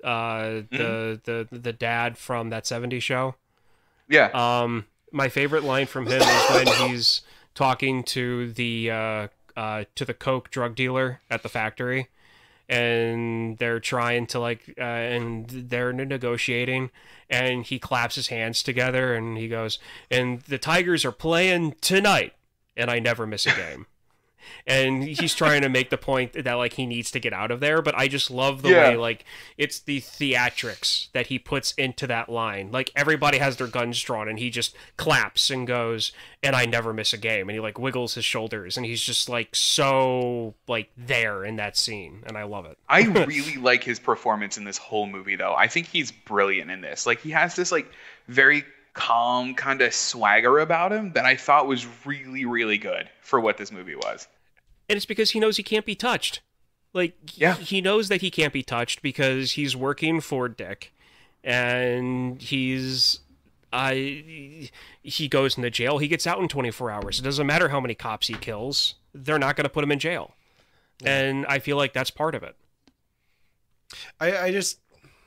Speaker 6: the dad from that '70s show.
Speaker 7: Yeah.
Speaker 6: My favorite line from him is when he's talking to the coke drug dealer at the factory, and they're trying to and they're negotiating, and he claps his hands together and he goes, and the Tigers are playing tonight, and I never miss a game. And he's trying to make the point that like he needs to get out of there, but I just love the way like it's the theatrics that he puts into that line. Like everybody has their guns drawn, and he just claps and goes, and I never miss a game, and he like wiggles his shoulders, and he's just like so like there in that scene, and I love it.
Speaker 7: I really like his performance in this whole movie, though. I think he's brilliant in this. Like he has this like very calm kind of swagger about him that I thought was really, really good for what this movie was.
Speaker 6: And it's because he knows he can't be touched. Like, he knows that he can't be touched because he's working for Dick. And he's he goes into jail. He gets out in 24 hours. It doesn't matter how many cops he kills. They're not going to put him in jail. Yeah. And I feel like that's part of it.
Speaker 5: I just...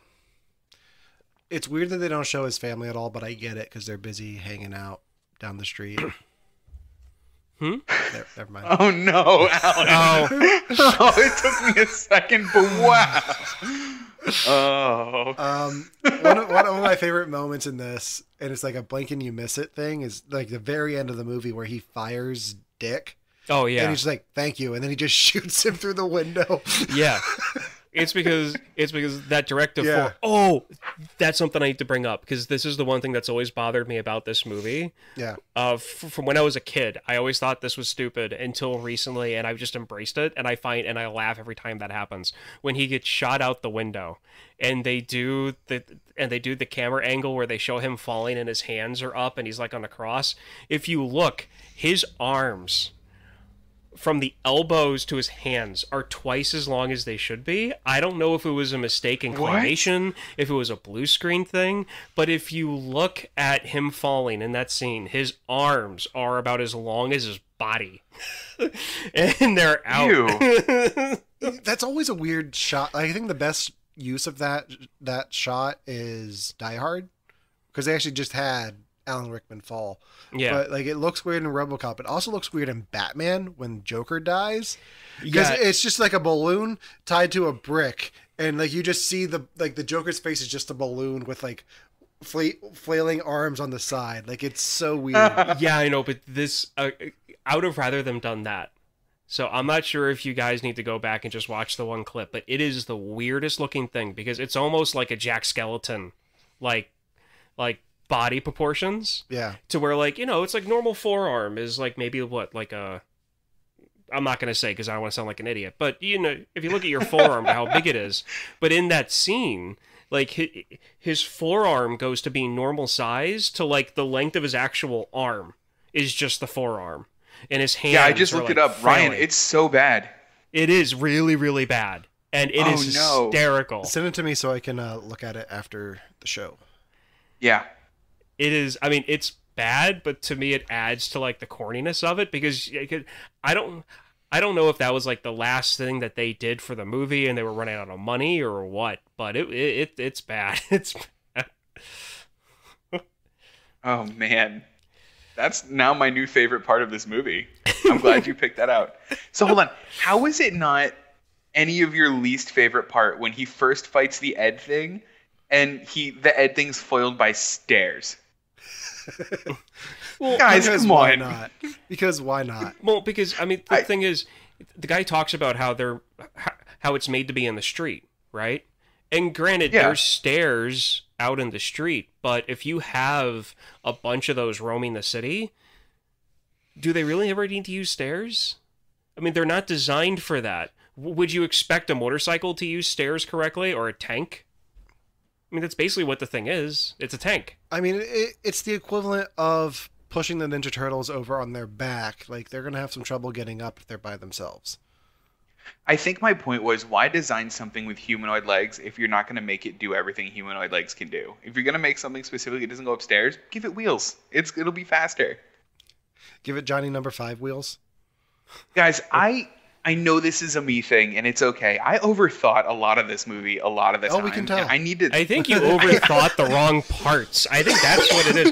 Speaker 5: It's weird that they don't show his family at all, but I get it because they're busy hanging out down the street. Never mind.
Speaker 7: Oh no, Alan. Oh, it took me a second, but wow. Oh.
Speaker 5: One of my favorite moments in this, and it's like a blink and you miss it thing, is like the very end of the movie where he fires Dick.
Speaker 6: Oh yeah.
Speaker 5: And he's like, "Thank you," and then he just shoots him through the window.
Speaker 6: Yeah. It's because that directive for... Oh, that's something I need to bring up, because this is the one thing that's always bothered me about this movie.
Speaker 5: Yeah.
Speaker 6: From when I was a kid, I always thought this was stupid until recently, and I've just embraced it, and I laugh every time that happens. When he gets shot out the window, and they do the camera angle where they show him falling and his hands are up and he's like on a cross. If you look, his arms from the elbows to his hands are twice as long as they should be. I don't know if it was a mistake in claymation, if it was a blue screen thing, but if you look at him falling in that scene, his arms are about as long as his body. And they're out.
Speaker 5: That's always a weird shot. I think the best use of that shot is Die Hard, because they actually just had Alan Rickman fall.
Speaker 6: Yeah.
Speaker 5: But like, it looks weird in RoboCop. It also looks weird in Batman when Joker dies, because it's just like a balloon tied to a brick, and like you just see the Joker's face is just a balloon with like flailing arms on the side. Like, it's so weird.
Speaker 6: Yeah, I know, but this I would have rather them done that. So I'm not sure if you guys need to go back and just watch the one clip, but it is the weirdest looking thing, because it's almost like a Jack Skeleton, like body proportions.
Speaker 5: Yeah.
Speaker 6: To where, like, you know, it's like normal forearm is like maybe what, like a... I'm not going to say because I don't want to sound like an idiot, but, you know, if you look at your forearm, how big it is. But in that scene, like, his forearm goes to being normal size to, like, the length of his actual arm is just the forearm. And his hands...
Speaker 7: Yeah, I just looked it up. Ryan, it's so bad.
Speaker 6: It is really, really bad. And it is hysterical.
Speaker 5: Send it to me so I can look at it after the show.
Speaker 7: Yeah.
Speaker 6: It is, I mean, it's bad, but to me it adds to, like, the corniness of it, because I don't know if that was, like, the last thing that they did for the movie and they were running out of money or what, but it's bad. It's bad.
Speaker 7: Oh, man. That's now my new favorite part of this movie. I'm glad you picked that out. So hold on. How is it not any of your least favorite part when he first fights the Ed thing and the Ed thing's foiled by stairs?
Speaker 5: Well,
Speaker 7: guys, come
Speaker 5: why
Speaker 7: on.
Speaker 5: not? Because why not?
Speaker 6: Well, because, I mean, the thing is, the guy talks about how it's made to be in the street, right? And granted, there's stairs out in the street, but if you have a bunch of those roaming the city, do they really ever need to use stairs? I mean, they're not designed for that. Would you expect a motorcycle to use stairs correctly, or a tank? I mean, that's basically what the thing is. It's a tank.
Speaker 5: I mean, it's the equivalent of pushing the Ninja Turtles over on their back. Like, they're going to have some trouble getting up if they're by themselves.
Speaker 7: I think my point was, why design something with humanoid legs if you're not going to make it do everything humanoid legs can do? If you're going to make something specifically that doesn't go upstairs, give it wheels. It'll be faster.
Speaker 5: Give it Johnny number 5 wheels.
Speaker 7: Guys, I know this is a me thing, and it's okay. I overthought a lot of this movie a lot of the time.
Speaker 5: Oh, we can tell.
Speaker 6: I think you overthought the wrong parts. I think that's what it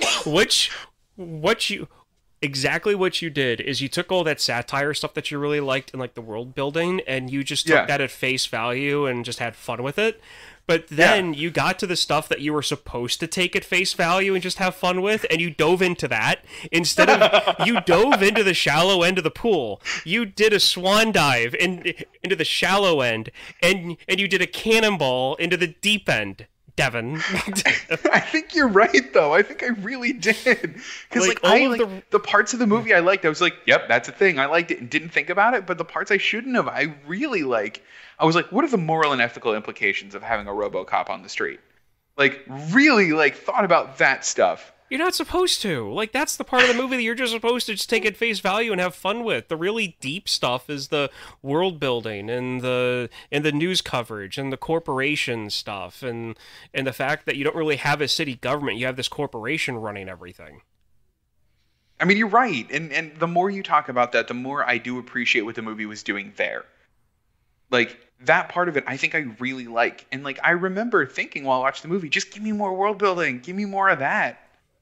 Speaker 6: is. Exactly what you did is you took all that satire stuff that you really liked in, like, the world building, and you just took that at face value and just had fun with it. But then you got to the stuff that you were supposed to take at face value and just have fun with, and you dove into that. Instead of, you dove into the shallow end of the pool. You did a swan dive into the shallow end, and you did a cannonball into the deep end. Devon.
Speaker 7: I think you're right, though. I think I really did. Because the parts of the movie I liked, I was like, yep, that's a thing. I liked it and didn't think about it. But the parts I shouldn't have, I really like. I was like, what are the moral and ethical implications of having a RoboCop on the street? Like, really, like, thought about that stuff.
Speaker 6: You're not supposed to. Like, that's the part of the movie that you're just supposed to just take at face value and have fun with. The really deep stuff is the world building and the news coverage and the corporation stuff and the fact that you don't really have a city government. You have this corporation running everything.
Speaker 7: I mean, you're right. And the more you talk about that, the more I do appreciate what the movie was doing there. Like, that part of it, I think I really like. And, like, I remember thinking while I watched the movie, just give me more world building. Give me more of that.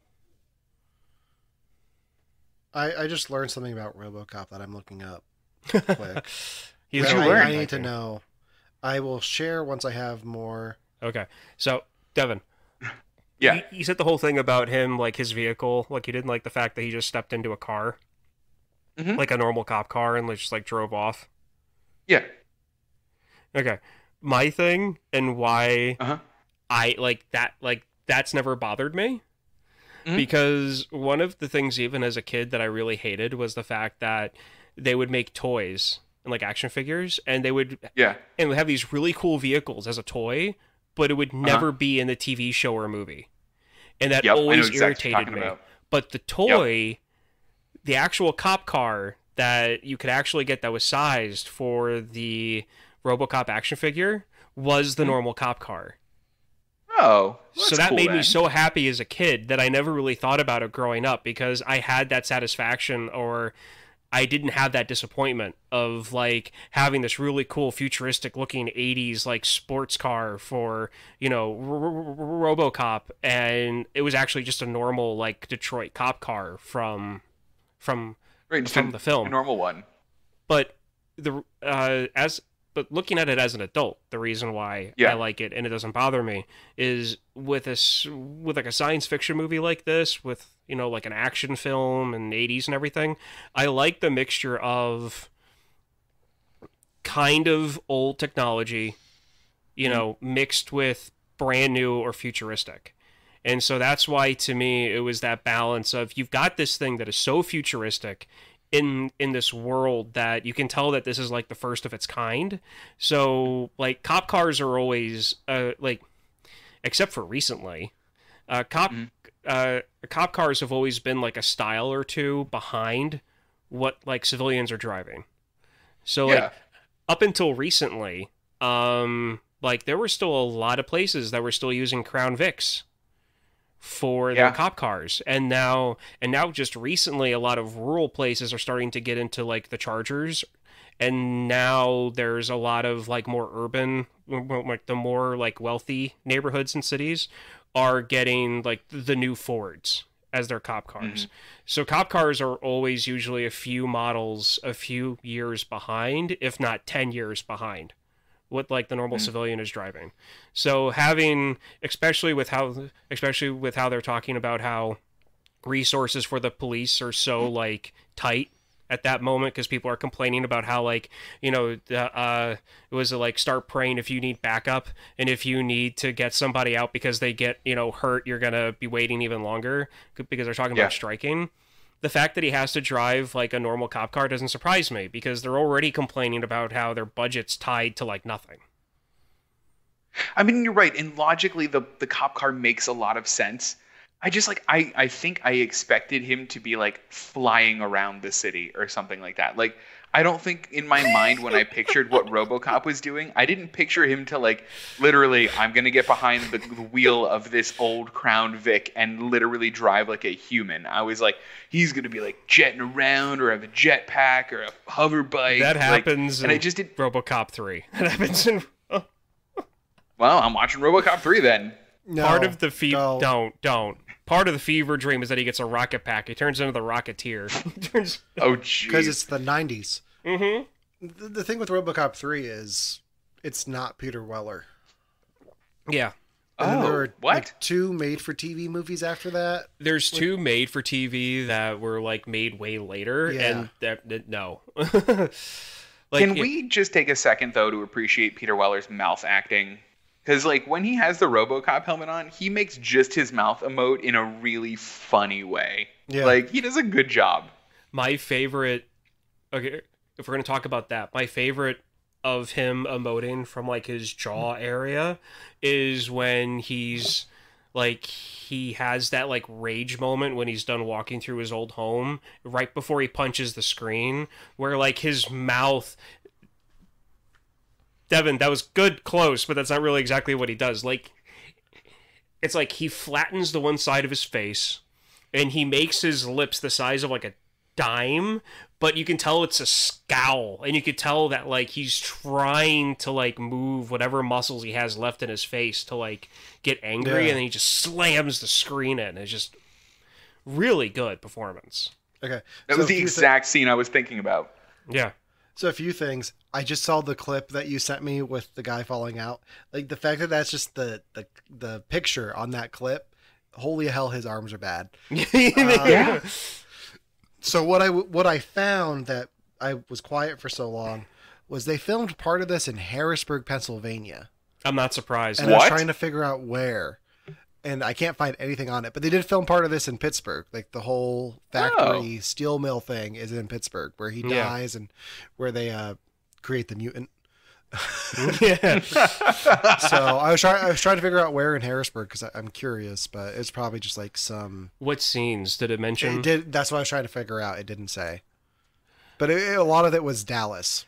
Speaker 5: I just learned something about RoboCop that I'm looking up quick.
Speaker 6: I
Speaker 5: need to know. I will share once I have more.
Speaker 6: Okay. So, Devon.
Speaker 7: Yeah.
Speaker 6: You said the whole thing about him, like, his vehicle. Like, you didn't like the fact that he just stepped into a car.
Speaker 7: Mm-hmm.
Speaker 6: Like a normal cop car and just, like, drove off.
Speaker 7: Yeah.
Speaker 6: Okay. My thing and why I, that's never bothered me. Mm-hmm. Because one of the things, even as a kid, that I really hated was the fact that they would make toys and like action figures, and they would have these really cool vehicles as a toy, but it would never be in the TV show or movie, and that always irritated me. But the toy, the actual cop car that you could actually get that was sized for the RoboCop action figure was the normal cop car.
Speaker 7: Oh,
Speaker 6: so that made me so happy as a kid that I never really thought about it growing up, because I had that satisfaction, or I didn't have that disappointment of like having this really cool futuristic looking 80s like sports car for, you know, RoboCop, and it was actually just a normal like Detroit cop car from the film,
Speaker 7: a normal one.
Speaker 6: But But looking at it as an adult, the reason why I like it and it doesn't bother me is with like a science fiction movie like this, with, you know, like an action film and 80s and everything, I like the mixture of kind of old technology, you know, mixed with brand new or futuristic. And so that's why, to me, it was that balance of, you've got this thing that is so futuristic in this world that you can tell that this is like the first of its kind. So like cop cars are always like, except for recently, cop cars have always been like a style or two behind what like civilians are driving. So like up until recently, like there were still a lot of places that were still using Crown Vics for their cop cars, and now just recently a lot of rural places are starting to get into like the Chargers, and now there's a lot of like more urban, like the more like wealthy neighborhoods and cities are getting like the new Fords as their cop cars. So cop cars are always usually a few models, a few years behind, if not 10 years behind what like the normal civilian is driving. So having, especially with how they're talking about how resources for the police are so like tight at that moment, because people are complaining about how like, you know, it was like start praying if you need backup, and if you need to get somebody out because they get, you know, hurt, you're gonna be waiting even longer, because they're talking about striking. The fact that he has to drive like a normal cop car doesn't surprise me, because they're already complaining about how their budget's tied to like nothing.
Speaker 7: I mean, you're right. And logically, the cop car makes a lot of sense. I just like, I think I expected him to be like flying around the city or something like that. Like, I don't think in my mind when I pictured what RoboCop was doing, I didn't picture him to like literally, I'm going to get behind the wheel of this old Crown Vic and literally drive like a human. I was like, he's going to be like jetting around or have a jetpack or a hover bike.
Speaker 6: That happens
Speaker 7: and I just did
Speaker 6: RoboCop 3. That happens in...
Speaker 7: Well, I'm watching RoboCop 3 then.
Speaker 5: No,
Speaker 6: Part of the don't. Part of the fever dream is that he gets a rocket pack. He turns into the Rocketeer.
Speaker 7: Oh, jeez.
Speaker 5: Because it's the 90s.
Speaker 6: Mm-hmm.
Speaker 5: The thing with RoboCop 3 is it's not Peter Weller.
Speaker 6: Yeah.
Speaker 5: And there were
Speaker 7: what?
Speaker 5: Like 2 made-for-TV movies after that.
Speaker 6: There's 2 made-for-TV that were like made way later, and no.
Speaker 7: Like, can we just take a second though to appreciate Peter Weller's mouth acting? Because like when he has the RoboCop helmet on, he makes just his mouth emote in a really funny way. Yeah. Like he does a good job.
Speaker 6: My favorite, okay, if we're going to talk about that, my favorite of him emoting from like his jaw area is when he's like he has that like rage moment when he's done walking through his old home right before he punches the screen, where like his mouth. Devon, that was good, close, but that's not really exactly what he does. Like, it's like he flattens the one side of his face, and he makes his lips the size of like a dime, but you can tell it's a scowl, and you can tell that like he's trying to like move whatever muscles he has left in his face to like get angry, and then he just slams the screen in. It's just really good performance.
Speaker 5: Okay,
Speaker 7: That was the exact scene I was thinking about.
Speaker 6: Yeah.
Speaker 5: So a few things. I just saw the clip that you sent me with the guy falling out. Like the fact that that's just the picture on that clip. Holy hell, his arms are bad.
Speaker 7: Yeah.
Speaker 5: So what I found that I was quiet for so long was they filmed part of this in Harrisburg, Pennsylvania.
Speaker 6: I'm not surprised.
Speaker 5: And I was trying to figure out where. And I can't find anything on it. But they did film part of this in Pittsburgh. Like the whole factory steel mill thing is in Pittsburgh, where he dies and where they create the mutant.
Speaker 6: Yeah.
Speaker 5: So I was trying to figure out where in Harrisburg because I'm curious, but it's probably just like some.
Speaker 6: What scenes did it mention?
Speaker 5: It did. That's what I was trying to figure out. It didn't say, but a lot of it was Dallas.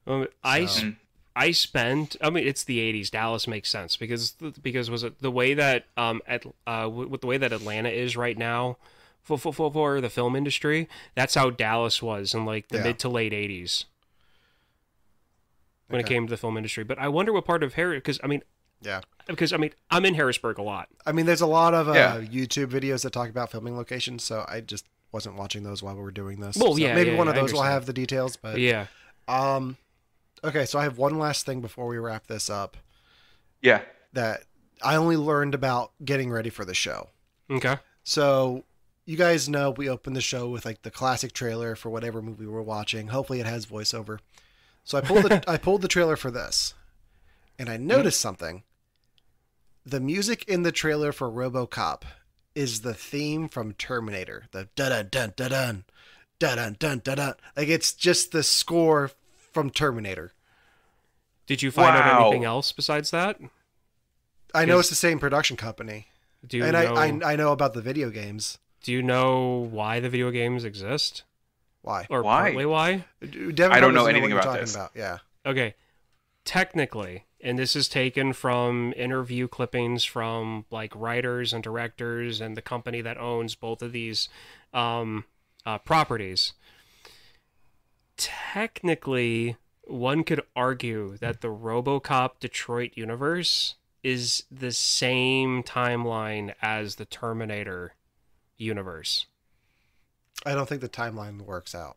Speaker 5: I spent. I mean, it's the '80s. Dallas makes sense because was it the way that with the way that Atlanta is right now for the film industry? That's how Dallas was in like the mid to late '80s when it came to the film industry. But I wonder what part of Because I'm in Harrisburg a lot. I mean, there's a lot of YouTube videos that talk about filming locations, so I just wasn't watching those while we were doing this.
Speaker 6: Well,
Speaker 5: so maybe one of those will have the details, but
Speaker 6: yeah.
Speaker 5: Okay, so I have one last thing before we wrap this up.
Speaker 7: Yeah.
Speaker 5: That I only learned about getting ready for the show.
Speaker 6: Okay.
Speaker 5: So you guys know we opened the show with like the classic trailer for whatever movie we're watching. Hopefully it has voiceover. So I pulled the trailer for this, and I noticed something. The music in the trailer for RoboCop is the theme from Terminator. The dun dun dun dun dun dun dun dun. Like it's just the score from Terminator.
Speaker 6: Did you find out anything else besides that?
Speaker 5: I know it's the same production company.
Speaker 6: Do you know,
Speaker 5: I know about the video games.
Speaker 6: Do you know why the video games exist?
Speaker 5: Why?
Speaker 6: Or
Speaker 7: why?
Speaker 6: Partly why?
Speaker 5: Devon
Speaker 7: I don't know
Speaker 5: what
Speaker 7: anything
Speaker 5: you're
Speaker 7: about
Speaker 5: talking
Speaker 7: this.
Speaker 5: about. Yeah.
Speaker 6: Okay. Technically, and this is taken from interview clippings from like writers and directors and the company that owns both of these properties. Technically, one could argue that the RoboCop Detroit universe is the same timeline as the Terminator universe.
Speaker 5: I don't think the timeline works out.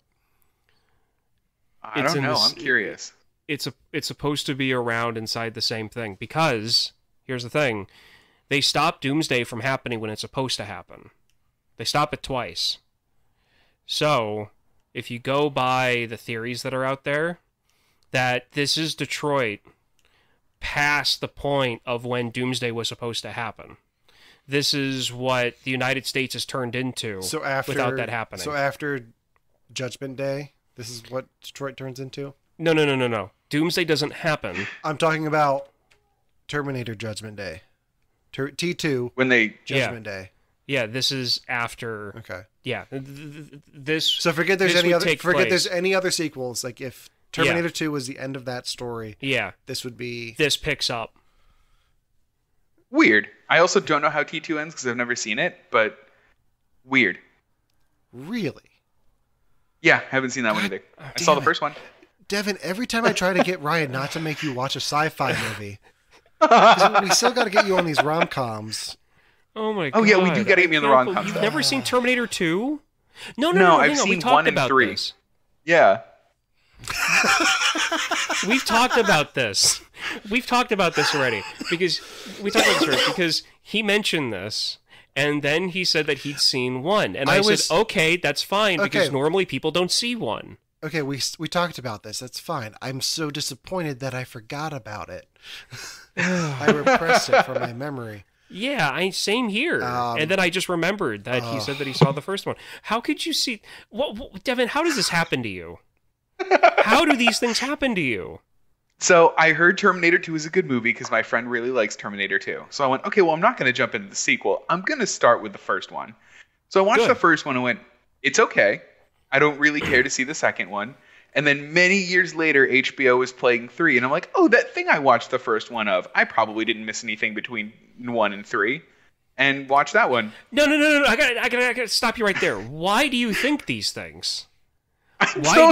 Speaker 7: I don't know. I'm curious.
Speaker 6: It's supposed to be around inside the same thing because here's the thing. They stop Doomsday from happening when it's supposed to happen. They stop it twice. So, if you go by the theories that are out there, that this is Detroit past the point of when Doomsday was supposed to happen. This is what the United States has turned into without that happening.
Speaker 5: So after Judgment Day, this is what Detroit turns into?
Speaker 6: No. Doomsday doesn't happen.
Speaker 5: I'm talking about Terminator Judgment Day. T2
Speaker 7: When they
Speaker 5: Judgment Day.
Speaker 6: Yeah, this is after.
Speaker 5: Okay.
Speaker 6: Yeah, this.
Speaker 5: So forget there's any other sequels. Like if Terminator 2 was the end of that story.
Speaker 6: Yeah.
Speaker 5: This would be.
Speaker 6: This picks up.
Speaker 7: Weird. I also don't know how T2 ends because I've never seen it, but weird.
Speaker 5: Really?
Speaker 7: Yeah, haven't seen that one either. I saw the first one.
Speaker 5: Devon, every time I try to get Ryan not to make you watch a sci-fi movie, 'cause we still got to get you on these rom-coms.
Speaker 6: Oh my god.
Speaker 7: Oh yeah, we do got to get me on the rom-coms.
Speaker 6: You've never seen Terminator 2? No,
Speaker 7: I've seen 1 and 3.
Speaker 6: This.
Speaker 7: Yeah.
Speaker 6: We've talked about this. We've talked about this already because he mentioned this and then he said that he'd seen 1 and I said okay, that's fine because normally people don't see 1.
Speaker 5: Okay, we talked about this. That's fine. I'm so disappointed that I forgot about it. I repressed it from my memory.
Speaker 6: Yeah, same here. And then I just remembered that he said that he saw the first one. How could you see? Devon, how does this happen to you? How do these things happen to you?
Speaker 7: So I heard Terminator 2 is a good movie because my friend really likes Terminator 2. So I went, okay, well, I'm not going to jump into the sequel. I'm going to start with the first one. So I watched the first one and went, it's okay. I don't really care to see the second one. And then many years later, HBO was playing 3. And I'm like, oh, that thing I watched the first one of, I probably didn't miss anything between 1 and 3. And watch that one.
Speaker 6: No. I gotta stop you right there. Why do you think these things? Why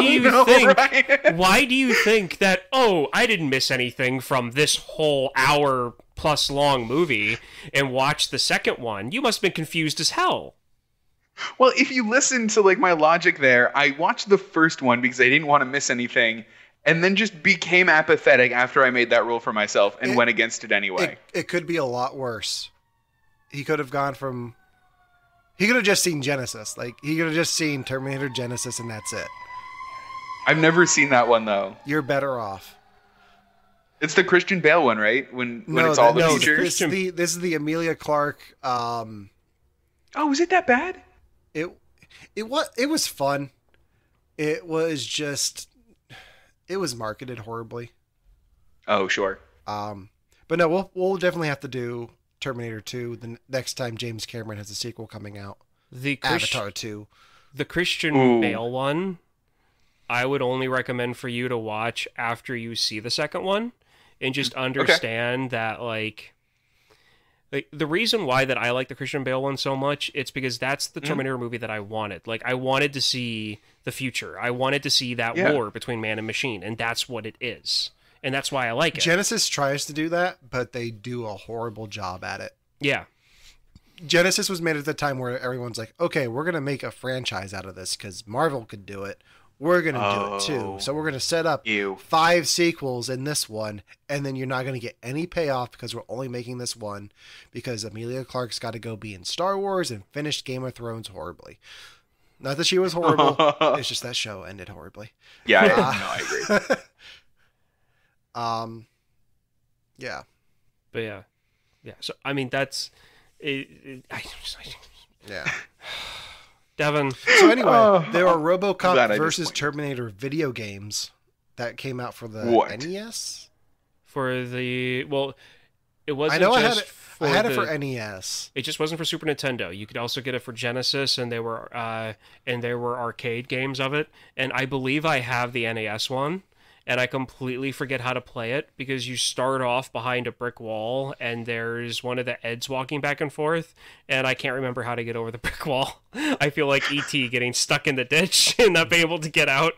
Speaker 6: do you think that, oh, I didn't miss anything from this whole hour plus long movie and watch the second one? You must have been confused as hell.
Speaker 7: Well, if you listen to like my logic there, I watched the first one because I didn't want to miss anything, and then just became apathetic after I made that rule for myself and went against it anyway.
Speaker 5: It could be a lot worse. He could have gone from... He could have just seen Genesis. Like, he could have just seen Terminator Genesis and that's it.
Speaker 7: I've never seen that one, though.
Speaker 5: You're better off.
Speaker 7: It's the Christian Bale one, right? When it's all the features?
Speaker 5: This is the Emilia Clarke...
Speaker 7: Oh, is it that bad?
Speaker 5: It was fun. It was just... It was marketed horribly.
Speaker 7: Oh, sure.
Speaker 5: But no, we'll definitely have to do Terminator 2 the next time James Cameron has a sequel coming out. Avatar 2.
Speaker 6: The Christian Bale one, I would only recommend for you to watch after you see the second one and just understand that, like, the reason why that I like the Christian Bale one so much, it's because that's the Terminator movie that I wanted. Like, I wanted to see the future. I wanted to see that war between man and machine, and that's what it is. And that's why I like it.
Speaker 5: Genesis tries to do that, but they do a horrible job at it.
Speaker 6: Yeah.
Speaker 5: Genesis was made at the time where everyone's like, okay, we're going to make a franchise out of this because Marvel could do it. We're going to do it too. So we're going to set up 5 sequels in this one, and then you're not going to get any payoff because we're only making this one because Emilia Clarke's got to go be in Star Wars and finish Game of Thrones horribly. Not that she was horrible. It's just that show ended horribly.
Speaker 7: Yeah, I agree.
Speaker 5: Yeah.
Speaker 6: But yeah. So, I mean, that's...
Speaker 5: Yeah.
Speaker 6: Devon.
Speaker 5: So anyway, there are RoboCop versus Terminator video games that came out for the NES.
Speaker 6: For the... Well, it wasn't
Speaker 5: I know
Speaker 6: just
Speaker 5: I had it for NES.
Speaker 6: It just wasn't for Super Nintendo. You could also get it for Genesis, and there were arcade games of it. And I believe I have the NES one. And I completely forget how to play it because you start off behind a brick wall and there's one of the Eds walking back and forth, and I can't remember how to get over the brick wall. I feel like E.T. getting stuck in the ditch and not being able to get out.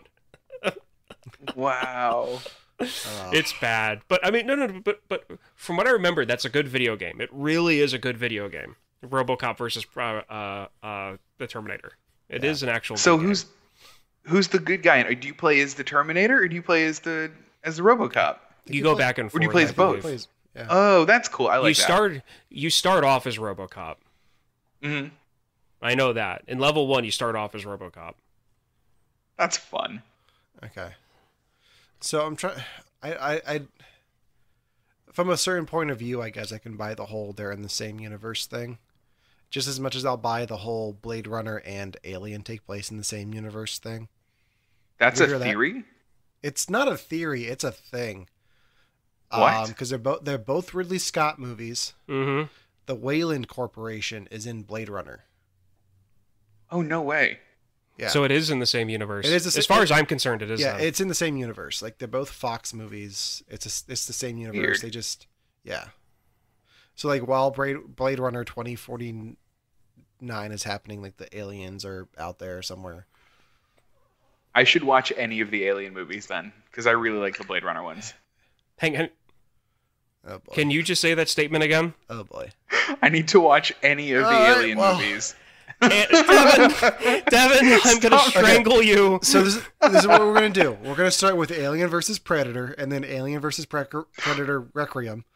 Speaker 7: Wow.
Speaker 6: It's bad. But I mean, but from what I remember, that's a good video game. It really is a good video game. RoboCop versus the Terminator. It is an actual game.
Speaker 7: Who's the good guy? Or do you play as the Terminator, or do you play as the RoboCop?
Speaker 6: You go back and forth.
Speaker 7: Or do you play as both?
Speaker 5: Yeah.
Speaker 7: Oh, that's cool. I like that.
Speaker 6: You start off as RoboCop.
Speaker 7: Mm-hmm.
Speaker 6: I know that. In level 1, you start off as RoboCop.
Speaker 7: That's fun.
Speaker 5: Okay. So I'm trying. I from a certain point of view, I guess I can buy the whole they're in the same universe thing. Just as much as I'll buy the whole Blade Runner and Alien take place in the same universe thing.
Speaker 7: That's a theory?
Speaker 5: It's not a theory. It's a thing.
Speaker 7: What?
Speaker 5: Because they're both Ridley Scott movies.
Speaker 6: Mm-hmm.
Speaker 5: The Wayland Corporation is in Blade Runner.
Speaker 7: Oh, no way.
Speaker 5: Yeah.
Speaker 6: So it is in the same universe.
Speaker 5: It is
Speaker 6: as far as I'm concerned, it is.
Speaker 5: Yeah, it's in the same universe. Like, they're both Fox movies. It's the same universe.
Speaker 7: Weird.
Speaker 5: They just... Yeah. So, like, while Blade Runner 2049 is happening, like, the aliens are out there somewhere.
Speaker 7: I should watch any of the Alien movies then, because I really like the Blade Runner ones.
Speaker 6: Hang on.
Speaker 5: Oh, boy.
Speaker 6: Can you just say that statement again?
Speaker 5: Oh, boy.
Speaker 7: I need to watch any of the Alien movies.
Speaker 6: Devon, I'm going to strangle you.
Speaker 5: So this is what we're going to do. We're going to start with Alien versus Predator, and then Alien versus Predator Requiem.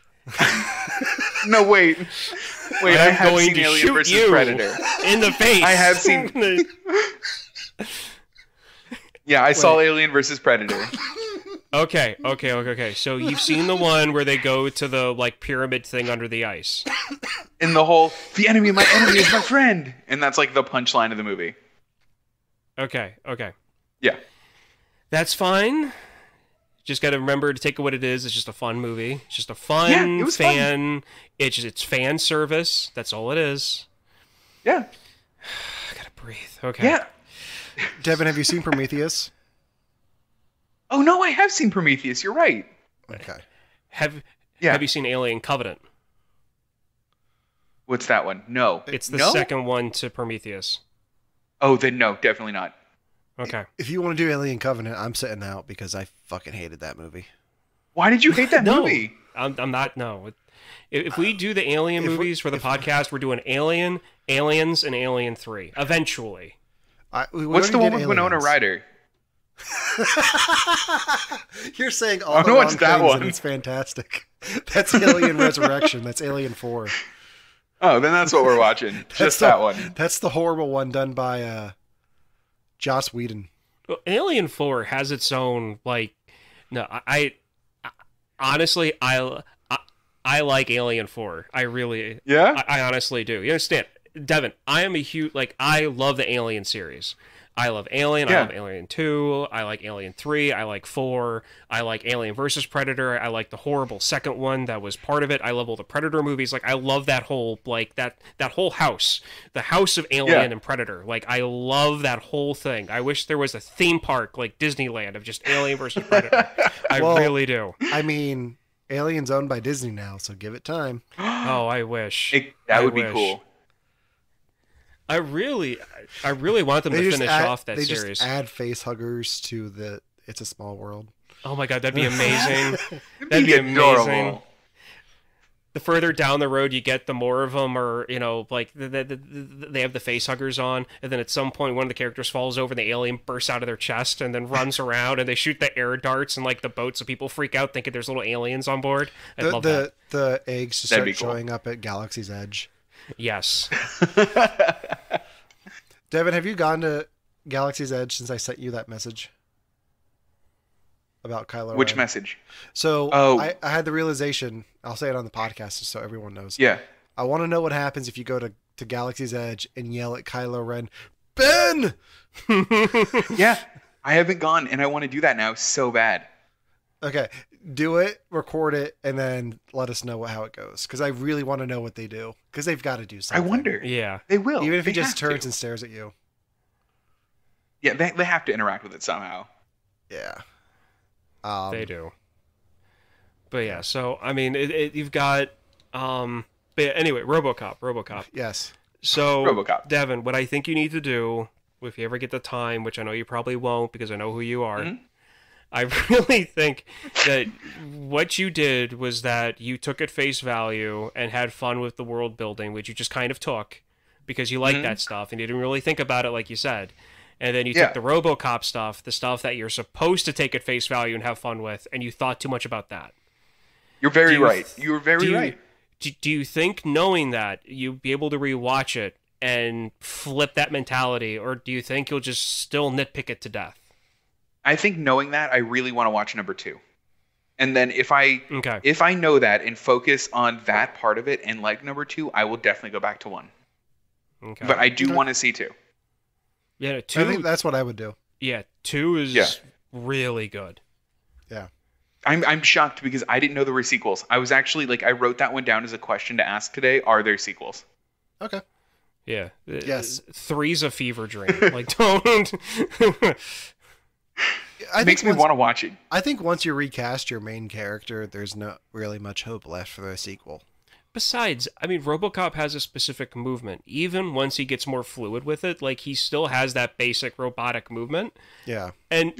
Speaker 7: No, wait. I have seen Alien versus Predator
Speaker 6: in the face.
Speaker 7: I have seen. Yeah, I saw Alien versus Predator.
Speaker 6: Okay. So you've seen the one where they go to the like pyramid thing under the ice.
Speaker 7: In the whole, the enemy of my enemy is my friend, and that's like the punchline of the movie.
Speaker 6: Okay.
Speaker 7: Yeah,
Speaker 6: that's fine. Just got to remember to take it what it is. It's just a fun movie. It's just a fun
Speaker 7: it was
Speaker 6: fan.
Speaker 7: fun.
Speaker 6: It's fan service. That's all it is.
Speaker 7: Yeah.
Speaker 6: I gotta breathe. Okay.
Speaker 7: Yeah.
Speaker 5: Devin, have you seen Prometheus?
Speaker 7: Oh no, I have seen Prometheus. You're right.
Speaker 5: Okay.
Speaker 6: Have you seen Alien Covenant?
Speaker 7: What's that one? No.
Speaker 6: It's the
Speaker 7: No?
Speaker 6: second one to Prometheus.
Speaker 7: Oh, then no, definitely not.
Speaker 6: Okay.
Speaker 5: If you want to do Alien Covenant, I'm sitting out because I fucking hated that movie.
Speaker 7: Why did you hate that
Speaker 6: No,
Speaker 7: movie?
Speaker 6: I'm not. No. If we do the Alien movies for the podcast, we're doing Alien, Aliens, and Alien 3 eventually.
Speaker 7: What's the one with Winona Ryder?
Speaker 5: You're saying all
Speaker 7: I
Speaker 5: the
Speaker 7: know
Speaker 5: wrong
Speaker 7: it's that
Speaker 5: things,
Speaker 7: one.
Speaker 5: and it's fantastic. That's Alien Resurrection. That's Alien 4.
Speaker 7: Oh, then that's what we're watching. Just that one.
Speaker 5: That's the horrible one done by Joss Whedon.
Speaker 6: Well, Alien 4 has its own I honestly I like Alien 4. I really I honestly do. You understand, Devin? I am a huge I love the Alien series. I love Alien. I love Alien 2. I like Alien 3. I like 4. I like Alien versus Predator. I like the horrible second one that was part of it. I love all the Predator movies. I love that whole that whole house, the house of Alien and Predator. I love that whole thing. I wish there was a theme park like Disneyland of just Alien versus Predator. I really do.
Speaker 5: I mean, Alien's owned by Disney now, so give it time.
Speaker 6: Oh, I wish.
Speaker 7: That would be cool.
Speaker 6: I really want them to finish off that series.
Speaker 5: They just add face huggers to the It's a Small World.
Speaker 6: Oh my god, that'd be amazing.
Speaker 7: That'd be
Speaker 6: amazing.
Speaker 7: adorable.
Speaker 6: The further down the road you get, the more of them are, they have the face huggers on, and then at some point one of the characters falls over and the alien bursts out of their chest and then runs around and they shoot the air darts and the boat so people freak out thinking there's little aliens on board. I love that.
Speaker 5: The eggs just
Speaker 7: That'd
Speaker 5: start showing up at Galaxy's Edge.
Speaker 6: Yes.
Speaker 5: Devin, have you gone to Galaxy's Edge since I sent you that message about Kylo
Speaker 7: Which
Speaker 5: Ren?
Speaker 7: message?
Speaker 5: So I had the realization, I'll say it on the podcast just so everyone knows.
Speaker 7: Yeah.
Speaker 5: I want to know what happens if you go to Galaxy's Edge and yell at Kylo Ren, Ben!
Speaker 7: Yeah. I haven't gone, and I want to do that now so bad.
Speaker 5: Okay. Do it, record it, and then let us know how it goes. Because I really want to know what they do. Because they've got to do something.
Speaker 7: I wonder.
Speaker 6: Yeah.
Speaker 7: They will.
Speaker 5: Even if he
Speaker 7: They
Speaker 5: just
Speaker 7: have
Speaker 5: turns
Speaker 7: to.
Speaker 5: and stares at you.
Speaker 7: Yeah, they have to interact with it somehow.
Speaker 5: Yeah.
Speaker 6: They do. But yeah, so, I mean, you've got... but anyway, RoboCop.
Speaker 5: Yes.
Speaker 6: So,
Speaker 7: RoboCop.
Speaker 6: Devin, what I think you need to do, if you ever get the time, which I know you probably won't because I know who you are...
Speaker 7: Mm-hmm.
Speaker 6: I really think that what you did was that you took at face value and had fun with the world building, which you just kind of took because you like that stuff and you didn't really think about it like you said. And then you took the RoboCop stuff, the stuff that you're supposed to take at face value and have fun with, and you thought too much about that.
Speaker 7: You're very right. You're very right.
Speaker 6: Do you think knowing that you'd be able to rewatch it and flip that mentality, or do you think you'll just still nitpick it to death?
Speaker 7: I think knowing that, I really want to watch number 2. And then if I know that and focus on that part of it and like number 2, I will definitely go back to 1.
Speaker 6: Okay.
Speaker 7: But I do want to see 2.
Speaker 6: Yeah, 2.
Speaker 5: I think that's what I would do.
Speaker 6: Yeah, 2 is really good.
Speaker 5: Yeah.
Speaker 7: I'm shocked because I didn't know there were sequels. I was actually I wrote that one down as a question to ask today. Are there sequels?
Speaker 5: Okay.
Speaker 6: Yeah.
Speaker 5: Yes.
Speaker 6: 3's a fever dream. Don't.
Speaker 7: It makes me want to watch it.
Speaker 5: I think once you recast your main character, there's not really much hope left for the sequel.
Speaker 6: Besides, I mean, RoboCop has a specific movement. Even once he gets more fluid with it, he still has that basic robotic movement.
Speaker 5: Yeah.
Speaker 6: And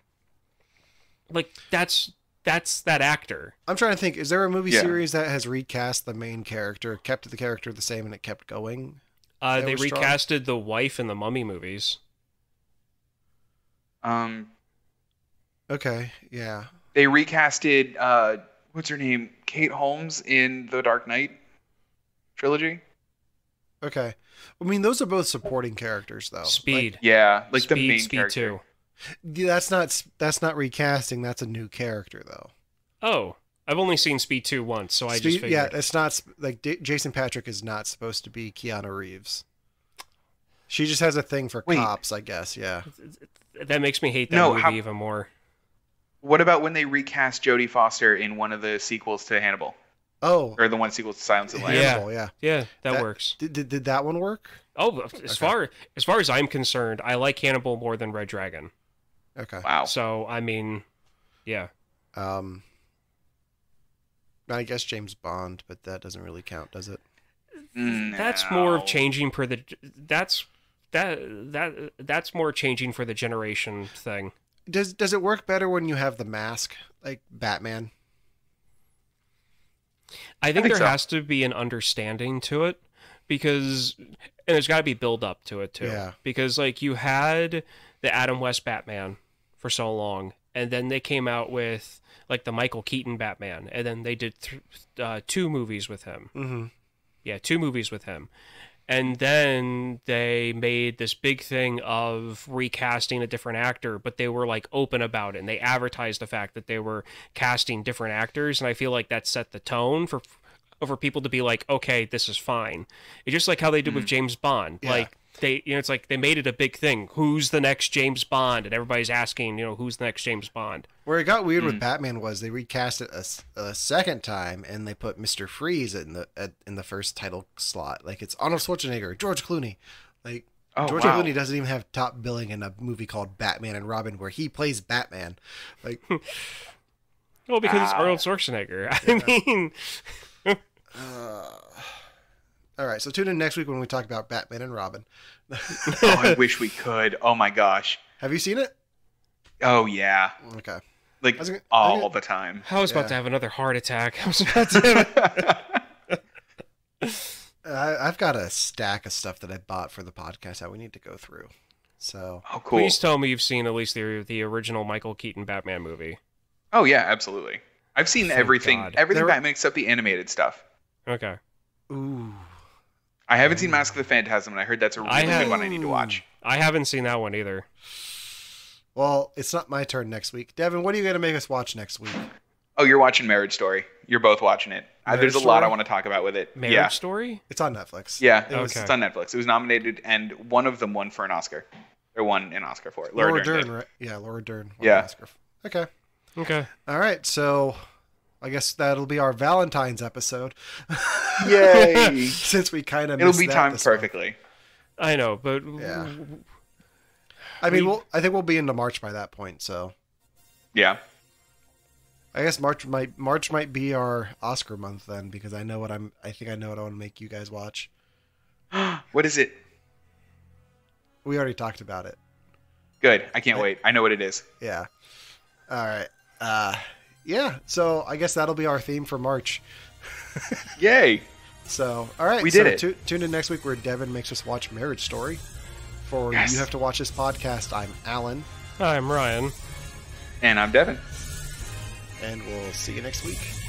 Speaker 6: that's that actor.
Speaker 5: I'm trying to think, is there a movie series that has recast the main character, kept the character the same, and it kept going?
Speaker 6: They recasted the wife in the Mummy movies.
Speaker 5: Okay, yeah.
Speaker 7: They recasted what's her name? Kate Holmes in the Dark Knight trilogy.
Speaker 5: Okay. I mean, those are both supporting characters, though.
Speaker 6: Speed.
Speaker 7: The main
Speaker 6: Speed
Speaker 7: character.
Speaker 6: 2.
Speaker 5: That's not recasting. That's a new character, though.
Speaker 6: Oh, I've only seen Speed 2 once, so I just figured.
Speaker 5: Yeah, it's not Jason Patrick is not supposed to be Keanu Reeves. She just has a thing for cops, I guess. Yeah.
Speaker 6: That makes me hate that movie even more.
Speaker 7: What about when they recast Jodie Foster in one of the sequels to Hannibal?
Speaker 5: Oh,
Speaker 7: Or the one sequels to Silence of the Lambs?
Speaker 5: Hannibal, yeah.
Speaker 6: Yeah, that works.
Speaker 5: Did that one work?
Speaker 6: Oh, as far as I'm concerned, I like Hannibal more than Red Dragon.
Speaker 5: Okay.
Speaker 7: Wow.
Speaker 6: So, I mean, yeah.
Speaker 5: I guess James Bond, but that doesn't really count, does it?
Speaker 7: No.
Speaker 6: That's more of changing for the that's more changing for the generation thing.
Speaker 5: Does it work better when you have the mask, like Batman?
Speaker 6: I think there
Speaker 7: so.
Speaker 6: has to be an understanding to it, because and there's got to be build up to it too.
Speaker 5: Yeah.
Speaker 6: Because like you had the Adam West Batman for so long, and then they came out with like the Michael Keaton Batman, and then they did 2 movies with him.
Speaker 5: Mm-hmm.
Speaker 6: Yeah, 2 movies with him. And then they made this big thing of recasting a different actor, but they were like open about it, and they advertised the fact that they were casting different actors, and I feel like that set the tone for people to be like, okay, this is fine. It's just like how they did with James Bond.
Speaker 5: Yeah.
Speaker 6: Like it's like they made it a big thing. Who's the next James Bond? And everybody's asking, who's the next James Bond?
Speaker 5: Where it got weird with Batman was they recast it a second time, and they put Mr. Freeze in the first title slot. Like, it's Arnold Schwarzenegger, George Clooney. Like, George Clooney doesn't even have top billing in a movie called Batman and Robin, where he plays Batman. Like,
Speaker 6: Well, because it's Arnold Schwarzenegger. I mean,
Speaker 5: all right, so tune in next week when we talk about Batman and Robin.
Speaker 7: Oh, I wish we could. Oh my gosh.
Speaker 5: Have you seen it?
Speaker 7: Oh yeah.
Speaker 5: Okay.
Speaker 7: Like
Speaker 5: I was
Speaker 7: all the time.
Speaker 6: I was about to have another heart attack. I was about to
Speaker 5: I've got a stack of stuff that I bought for the podcast that we need to go through. So.
Speaker 7: Oh, cool.
Speaker 6: Please tell me you've seen at least the original Michael Keaton Batman movie.
Speaker 7: Oh yeah, absolutely. I've seen everything.
Speaker 6: God.
Speaker 7: Everything Batman except the animated stuff.
Speaker 6: Okay.
Speaker 5: Ooh.
Speaker 7: I haven't seen Mask of the Phantasm, and I heard that's a really good one I need to watch.
Speaker 6: I haven't seen that one either.
Speaker 5: Well, it's not my turn next week. Devin, what are you going to make us watch next week?
Speaker 7: Oh, you're watching Marriage Story. You're both watching it. There's a lot I want to talk about with it.
Speaker 6: Marriage Story?
Speaker 5: It's on Netflix.
Speaker 7: Yeah, it's on Netflix. It was nominated, and one of them won for an Oscar. Or won an Oscar for it.
Speaker 5: Laura Dern, right? Yeah, Laura Dern won
Speaker 7: an
Speaker 5: Oscar. Okay.
Speaker 6: Okay.
Speaker 5: All right, so I guess that'll be our Valentine's episode.
Speaker 7: Yay!
Speaker 5: Since we kind of
Speaker 7: it'll be timed perfectly.
Speaker 6: I know, but
Speaker 5: yeah. I mean, I think we'll be into March by that point. So
Speaker 7: yeah,
Speaker 5: I guess March might be our Oscar month then, because I think I know what I want to make you guys watch.
Speaker 7: What is it?
Speaker 5: We already talked about it.
Speaker 7: Good. I can't wait. I know what it is.
Speaker 5: Yeah. All right. Yeah. So I guess that'll be our theme for March.
Speaker 7: Yay!
Speaker 5: So, all right.
Speaker 7: We did it.
Speaker 5: Tune in next week where Devin makes us watch Marriage Story. For
Speaker 7: Yes.
Speaker 5: You Have to Watch This podcast, I'm Alan.
Speaker 6: I'm Ryan.
Speaker 7: And I'm Devin.
Speaker 5: And we'll see you next week.